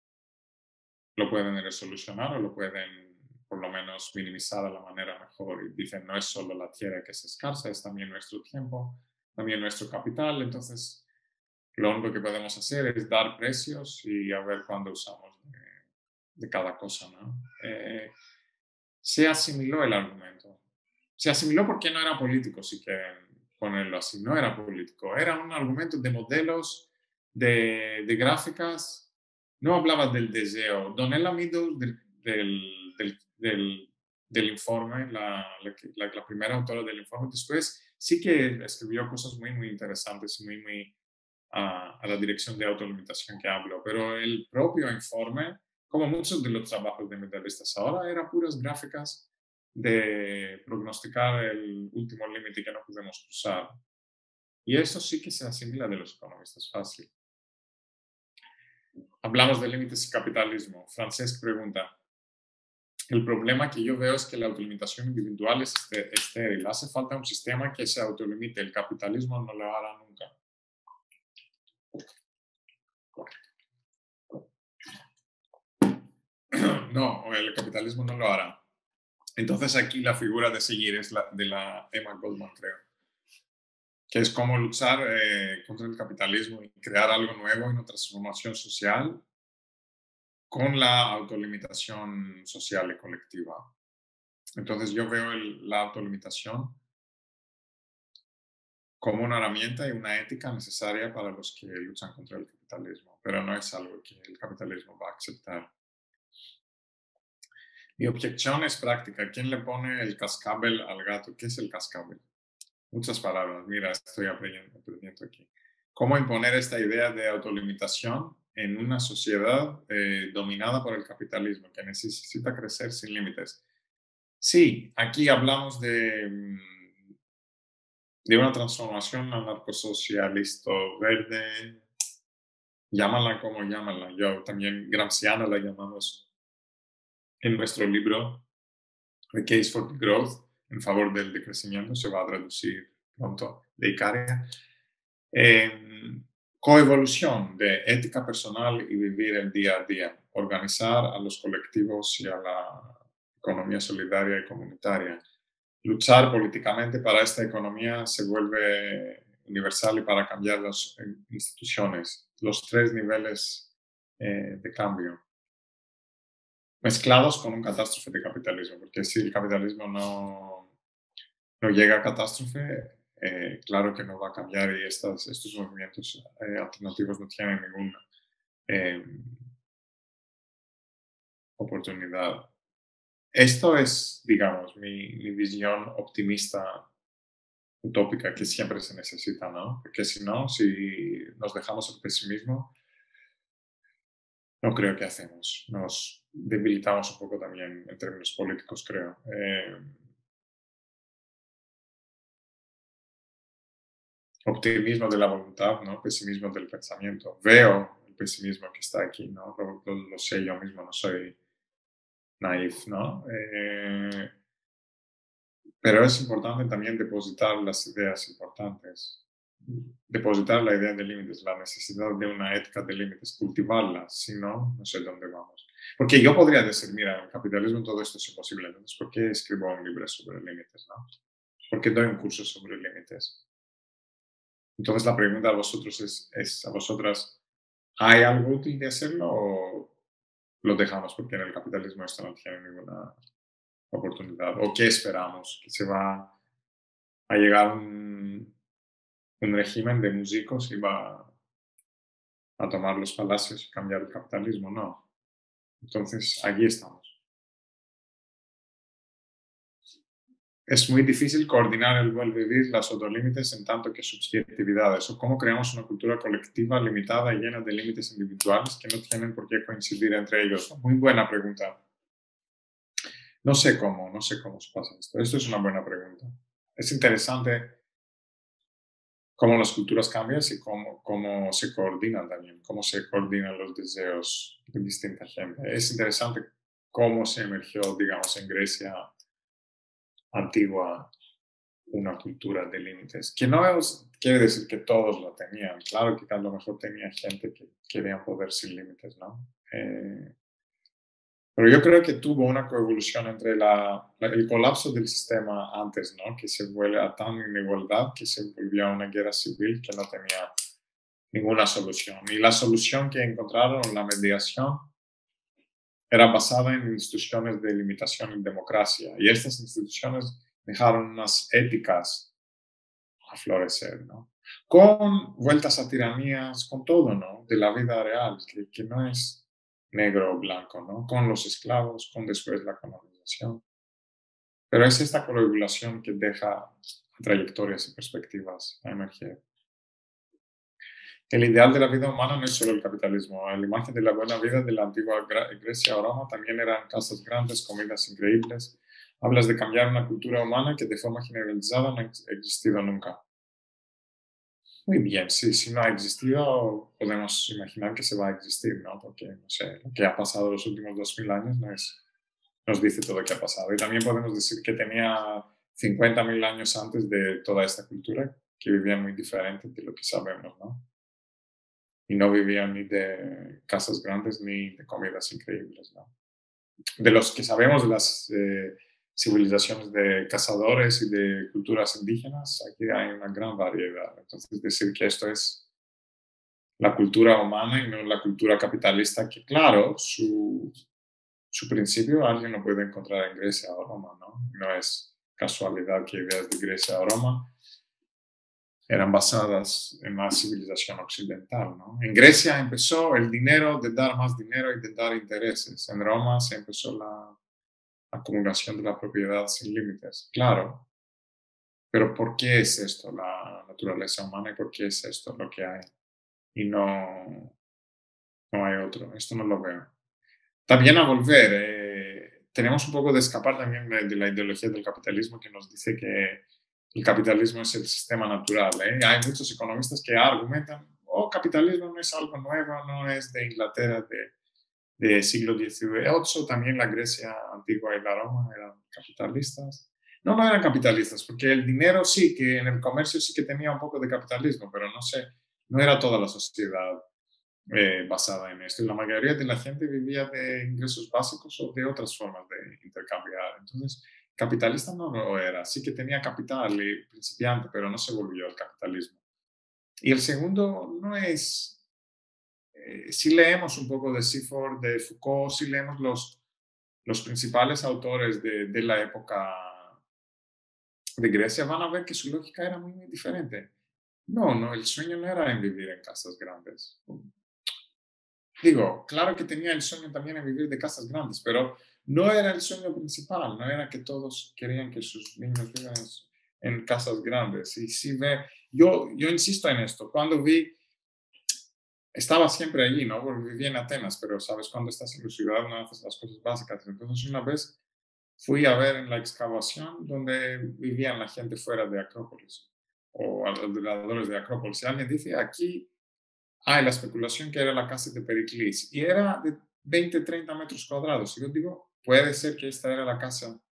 lo pueden resolucionar o lo pueden por lo menos minimizar de la manera mejor. Y dicen, no es solo la tierra que es escasa, es también nuestro tiempo, también nuestro capital. Entonces, lo único que podemos hacer es dar precios y a ver cuándo usamos de, de cada cosa, ¿no? Eh, se asimiló el argumento. Se asimiló porque no era político, si quieren ponerlo así. No era político. Era un argumento de modelos, de, de gráficas. No hablaba del deseo. Donella Meadows, del, del, del, del, del informe, la, la, la, la primera autora del informe, después sí que escribió cosas muy, muy interesantes y muy, muy a, a la dirección de autolimitación que hablo, pero el propio informe, como muchos de los trabajos de ambientalistas ahora, eran puras gráficas de prognosticar el último límite que no podemos cruzar. Y eso sí que se asimila de los economistas fácil. Hablamos de límites y capitalismo. Francesc pregunta, el problema que yo veo es que la autolimitación individual es estéril. Hace falta un sistema que se autolimite. El capitalismo no lo hará nunca. No, el capitalismo no lo hará. Entonces aquí la figura de seguir es la de la Emma Goldman, creo, que es cómo luchar eh, contra el capitalismo y crear algo nuevo y una transformación social con la autolimitación social y colectiva. Entonces yo veo el, la autolimitación como una herramienta y una ética necesaria para los que luchan contra el capitalismo, pero no es algo que el capitalismo va a aceptar. Mi objeción es práctica. ¿Quién le pone el cascabel al gato? ¿Qué es el cascabel? Muchas palabras. Mira, estoy aprendiendo, aprendiendo aquí. ¿Cómo imponer esta idea de autolimitación en una sociedad eh, dominada por el capitalismo que necesita crecer sin límites? Sí, aquí hablamos de, mm, de una transformación anarcosocialista verde. Llámala como llámala. Yo también gramsciana la llamamos en nuestro libro The Case for the Growth, en favor del decrecimiento, se va a traducir pronto, de Icaria. Eh, coevolución de ética personal y vivir el día a día, organizar a los colectivos y a la economía solidaria y comunitaria. Luchar políticamente para esta economía se vuelve universal y para cambiar las instituciones, los tres niveles eh, de cambio, mezclados con un catástrofe de capitalismo, porque si el capitalismo no, no llega a catástrofe, eh, claro que no va a cambiar y estas, estos movimientos eh, alternativos no tienen ninguna eh, oportunidad. Esto es, digamos, mi, mi visión optimista, utópica, que siempre se necesita, ¿no? Porque si no, si nos dejamos el pesimismo, no creo que hacemos. Nos debilitamos un poco también en términos políticos, creo. Eh, optimismo de la voluntad, ¿no? Pesimismo del pensamiento. Veo el pesimismo que está aquí, ¿no? Lo, lo, lo sé yo mismo, no soy naif, ¿no? Eh, pero es importante también depositar las ideas importantes. Depositar la idea de límites, la necesidad de una ética de límites, cultivarla, si no, no sé dónde vamos. Porque yo podría decir, mira, el capitalismo todo esto es imposible, entonces, ¿por qué escribo un libro sobre límites, no? ¿Por qué doy un curso sobre límites? Entonces la pregunta a vosotros es, es a vosotras, ¿hay algo útil de hacerlo o lo dejamos porque en el capitalismo esto no tiene ninguna oportunidad? ¿O qué esperamos? ¿Que se va a llegar un, un régimen de músicos y va a tomar los palacios y cambiar el capitalismo? No. Entonces, aquí estamos. Es muy difícil coordinar el buen vivir, las autolímites en tanto que subjetividades, o cómo creamos una cultura colectiva limitada y llena de límites individuales que no tienen por qué coincidir entre ellos. Muy buena pregunta. No sé cómo, no sé cómo se pasa esto. Esto es una buena pregunta. Es interesante cómo las culturas cambian y cómo, cómo se coordinan también, cómo se coordinan los deseos de distinta gente. Es interesante cómo se emergió, digamos, en Grecia antigua una cultura de límites, que no es, quiere decir que todos lo tenían. Claro que a lo mejor tenía gente que quería poder sin límites, ¿no? Eh, pero yo creo que tuvo una coevolución entre la, la- el colapso del sistema antes, ¿no? Que se vuelve a tan inigualdad que se volvió a una guerra civil que no tenía ninguna solución. Y la solución que encontraron, la mediación, era basada en instituciones de limitación y democracia. Y estas instituciones dejaron unas éticas a florecer, ¿no? Con vueltas a tiranías, con todo, ¿no? De la vida real, que, que no es negro o blanco, ¿no? Con los esclavos, con después la colonización. Pero es esta colaboración que deja trayectorias y perspectivas a emerger. El ideal de la vida humana no es solo el capitalismo. La imagen de la buena vida de la antigua Grecia o Roma también eran casas grandes, comidas increíbles. Hablas de cambiar una cultura humana que de forma generalizada no ha existido nunca. Muy bien, sí, si no ha existido, podemos imaginar que se va a existir, ¿no? Porque, no sé, lo que ha pasado los últimos dos mil años no es, nos dice todo lo que ha pasado. Y también podemos decir que tenía cincuenta mil años antes de toda esta cultura, que vivían muy diferente de lo que sabemos, ¿no? Y no vivían ni de casas grandes ni de comidas increíbles, ¿no? De los que sabemos de las eh, civilizaciones de cazadores y de culturas indígenas, aquí hay una gran variedad. Entonces, decir que esto es la cultura humana y no la cultura capitalista, que claro, su, su principio alguien lo puede encontrar en Grecia o Roma, ¿no? No es casualidad que ideas de Grecia o Roma eran basadas en la civilización occidental, ¿no? En Grecia empezó el dinero de dar más dinero y de dar intereses. En Roma se empezó la acumulación de la propiedad sin límites. Claro, pero ¿por qué es esto la naturaleza humana y por qué es esto lo que hay? Y no, no hay otro. Esto no lo veo. También a volver, eh, tenemos un poco de escapar también de, de la ideología del capitalismo que nos dice que el capitalismo es el sistema natural. ¿eh? Hay muchos economistas que argumentan, oh, capitalismo no es algo nuevo, no es de Inglaterra de, de siglo dieciocho, también la Grecia antigua y la Roma eran capitalistas. No, no eran capitalistas, porque el dinero sí, que en el comercio sí que tenía un poco de capitalismo, pero no sé, no era toda la sociedad eh, basada en esto. Y la mayoría de la gente vivía de ingresos básicos o de otras formas de intercambiar. Entonces, capitalista no lo era. Sí que tenía capital y principiante, pero no se volvió al capitalismo. Y el segundo no es, eh, si leemos un poco de Seaford, de Foucault, si leemos los, los principales autores de, de la época de Grecia, van a ver que su lógica era muy, muy diferente. No, no, el sueño no era en vivir en casas grandes. Digo, claro que tenía el sueño también de vivir de casas grandes, pero no era el sueño principal, no era que todos querían que sus niños vivan en casas grandes. Y si ve, yo, yo insisto en esto, cuando vi, estaba siempre allí, ¿no? Porque vivía en Atenas, pero sabes, cuando estás en la ciudad no haces las cosas básicas. Entonces una vez fui a ver en la excavación donde vivían la gente fuera de Acrópolis o alrededores de Acrópolis. Y alguien dice, aquí hay la especulación que era la casa de Pericles y era de veinte, treinta metros cuadrados. Y yo digo, puede ser que esta era la casa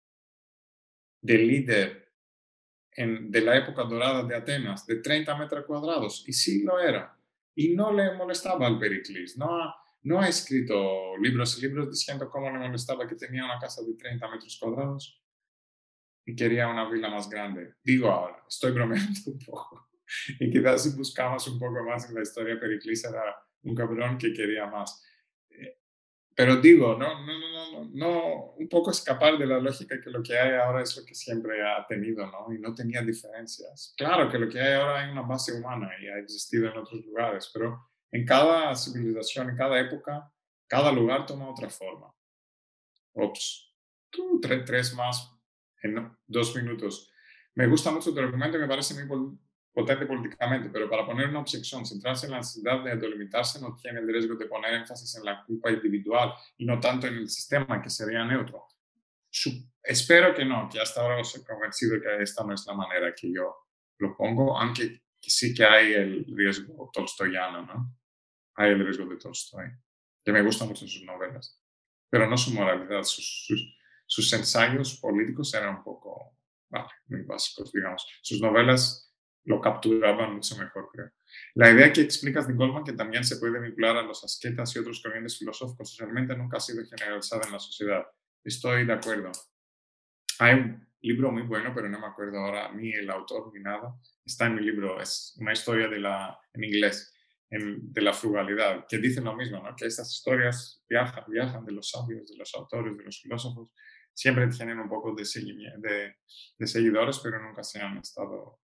del líder en, de la época dorada de Atenas, de treinta metros cuadrados. Y sí lo era. Y no le molestaba al Pericles. No ha, no ha escrito libros y libros diciendo cómo le molestaba que tenía una casa de treinta metros cuadrados y quería una villa más grande. Digo ahora, estoy bromeando un poco. Y quizás si buscamos un poco más en la historia, Pericles era un cabrón que quería más. Eh, Pero digo, no, no, no, no, no, no, un poco escapar de la lógica que lo que hay ahora es lo que siempre ha tenido, ¿no? Y no tenía diferencias. Claro que lo que hay ahora hay una base humana y ha existido en otros lugares, pero en cada civilización, en cada época, cada lugar toma otra forma. Ops, tú, tre- tres más en dos minutos. Me gusta mucho tu argumento y me parece muy pol- potente políticamente, pero para poner una objeción, centrarse en la necesidad de delimitarse no tiene el riesgo de poner énfasis en la culpa individual y no tanto en el sistema, que sería neutro. Su- espero que no, que hasta ahora os he convencido que esta no es la manera que yo lo pongo, aunque sí que hay el riesgo tolstoyano, ¿no? Hay el riesgo de Tolstoy, que me gustan mucho sus novelas, pero no su moralidad, sus, sus, sus ensayos políticos eran un poco, vale, muy básicos, digamos. Sus novelas lo capturaban mucho mejor, creo. La idea que explicas de Goldman, que también se puede vincular a los ascetas y otros corrientes filosóficos, socialmente nunca ha sido generalizada en la sociedad. Estoy de acuerdo. Hay un libro muy bueno, pero no me acuerdo ahora ni el autor ni nada. Está en mi libro, es una historia de la, en inglés, en- de la frugalidad, que dice lo mismo, ¿no? Que estas historias viajan, viajan de los sabios, de los autores, de los filósofos, siempre tienen un poco de, seguimiento, de, de seguidores, pero nunca se han estado...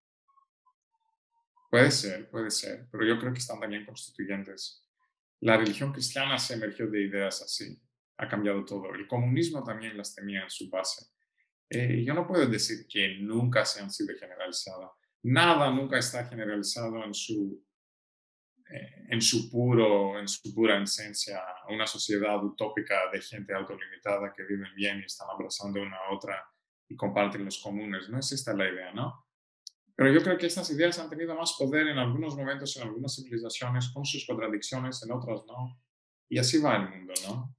Puede ser, puede ser, pero yo creo que están también constituyentes. La religión cristiana se emergió de ideas así, ha cambiado todo. El comunismo también las tenía en su base. Eh, yo no puedo decir que nunca se han sido generalizadas. Nada nunca está generalizado en su, eh, en su puro, en su pura esencia. Una sociedad utópica de gente autolimitada que viven bien y están abrazando una a otra y comparten los comunes. No es esta la idea, ¿no? Pero yo creo que estas ideas han tenido más poder en algunos momentos, en algunas civilizaciones, con sus contradicciones, en otras no. Y así va el mundo, ¿no?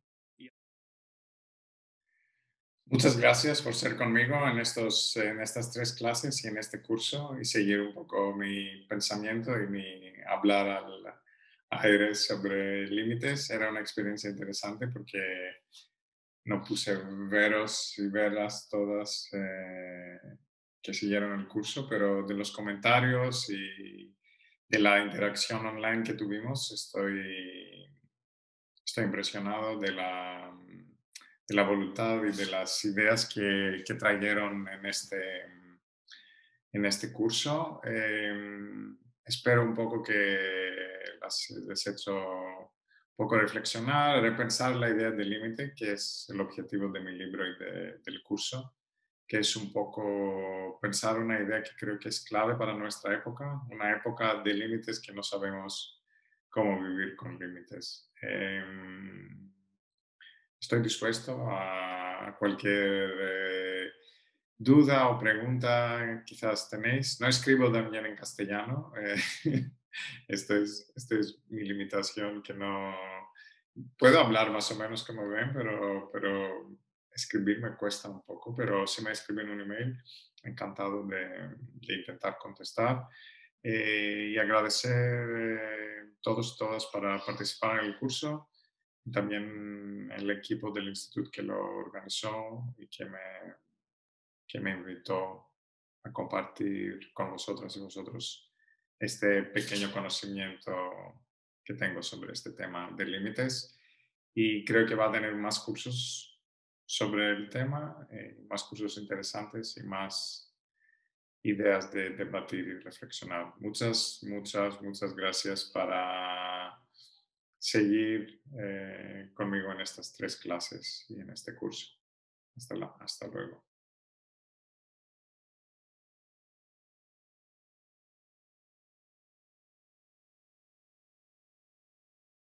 Muchas gracias por ser conmigo en, estos, en estas tres clases y en este curso y seguir un poco mi pensamiento y mi hablar al aire sobre límites. Era una experiencia interesante porque no puse veros y veras todas eh, que siguieron el curso, pero de los comentarios y de la interacción online que tuvimos, estoy Estoy impresionado de la, de la voluntad y de las ideas que, que trajeron en este, en este curso. Eh, espero un poco que las, les he hecho un poco reflexionar, repensar la idea del límite, que es el objetivo de mi libro y de, del curso, que es un poco pensar una idea que creo que es clave para nuestra época, una época de límites que no sabemos cómo vivir con límites. Eh, Estoy dispuesto a cualquier eh, duda o pregunta que quizás tenéis. No escribo también en castellano. Eh, esto es, esta es mi limitación, que no... Puedo hablar más o menos como ven, pero, pero escribir me cuesta un poco. Pero si me escriben un email, encantado de, de intentar contestar. Eh, y agradecer eh, todos, todas para participar en el curso. También el equipo del instituto que lo organizó y que me, que me invitó a compartir con vosotras y vosotros este pequeño conocimiento que tengo sobre este tema de límites. Y creo que va a tener más cursos sobre el tema, eh, más cursos interesantes y más ideas de debatir y reflexionar. Muchas, muchas, muchas gracias para seguir eh, conmigo en estas tres clases y en este curso. Hasta, la, hasta luego.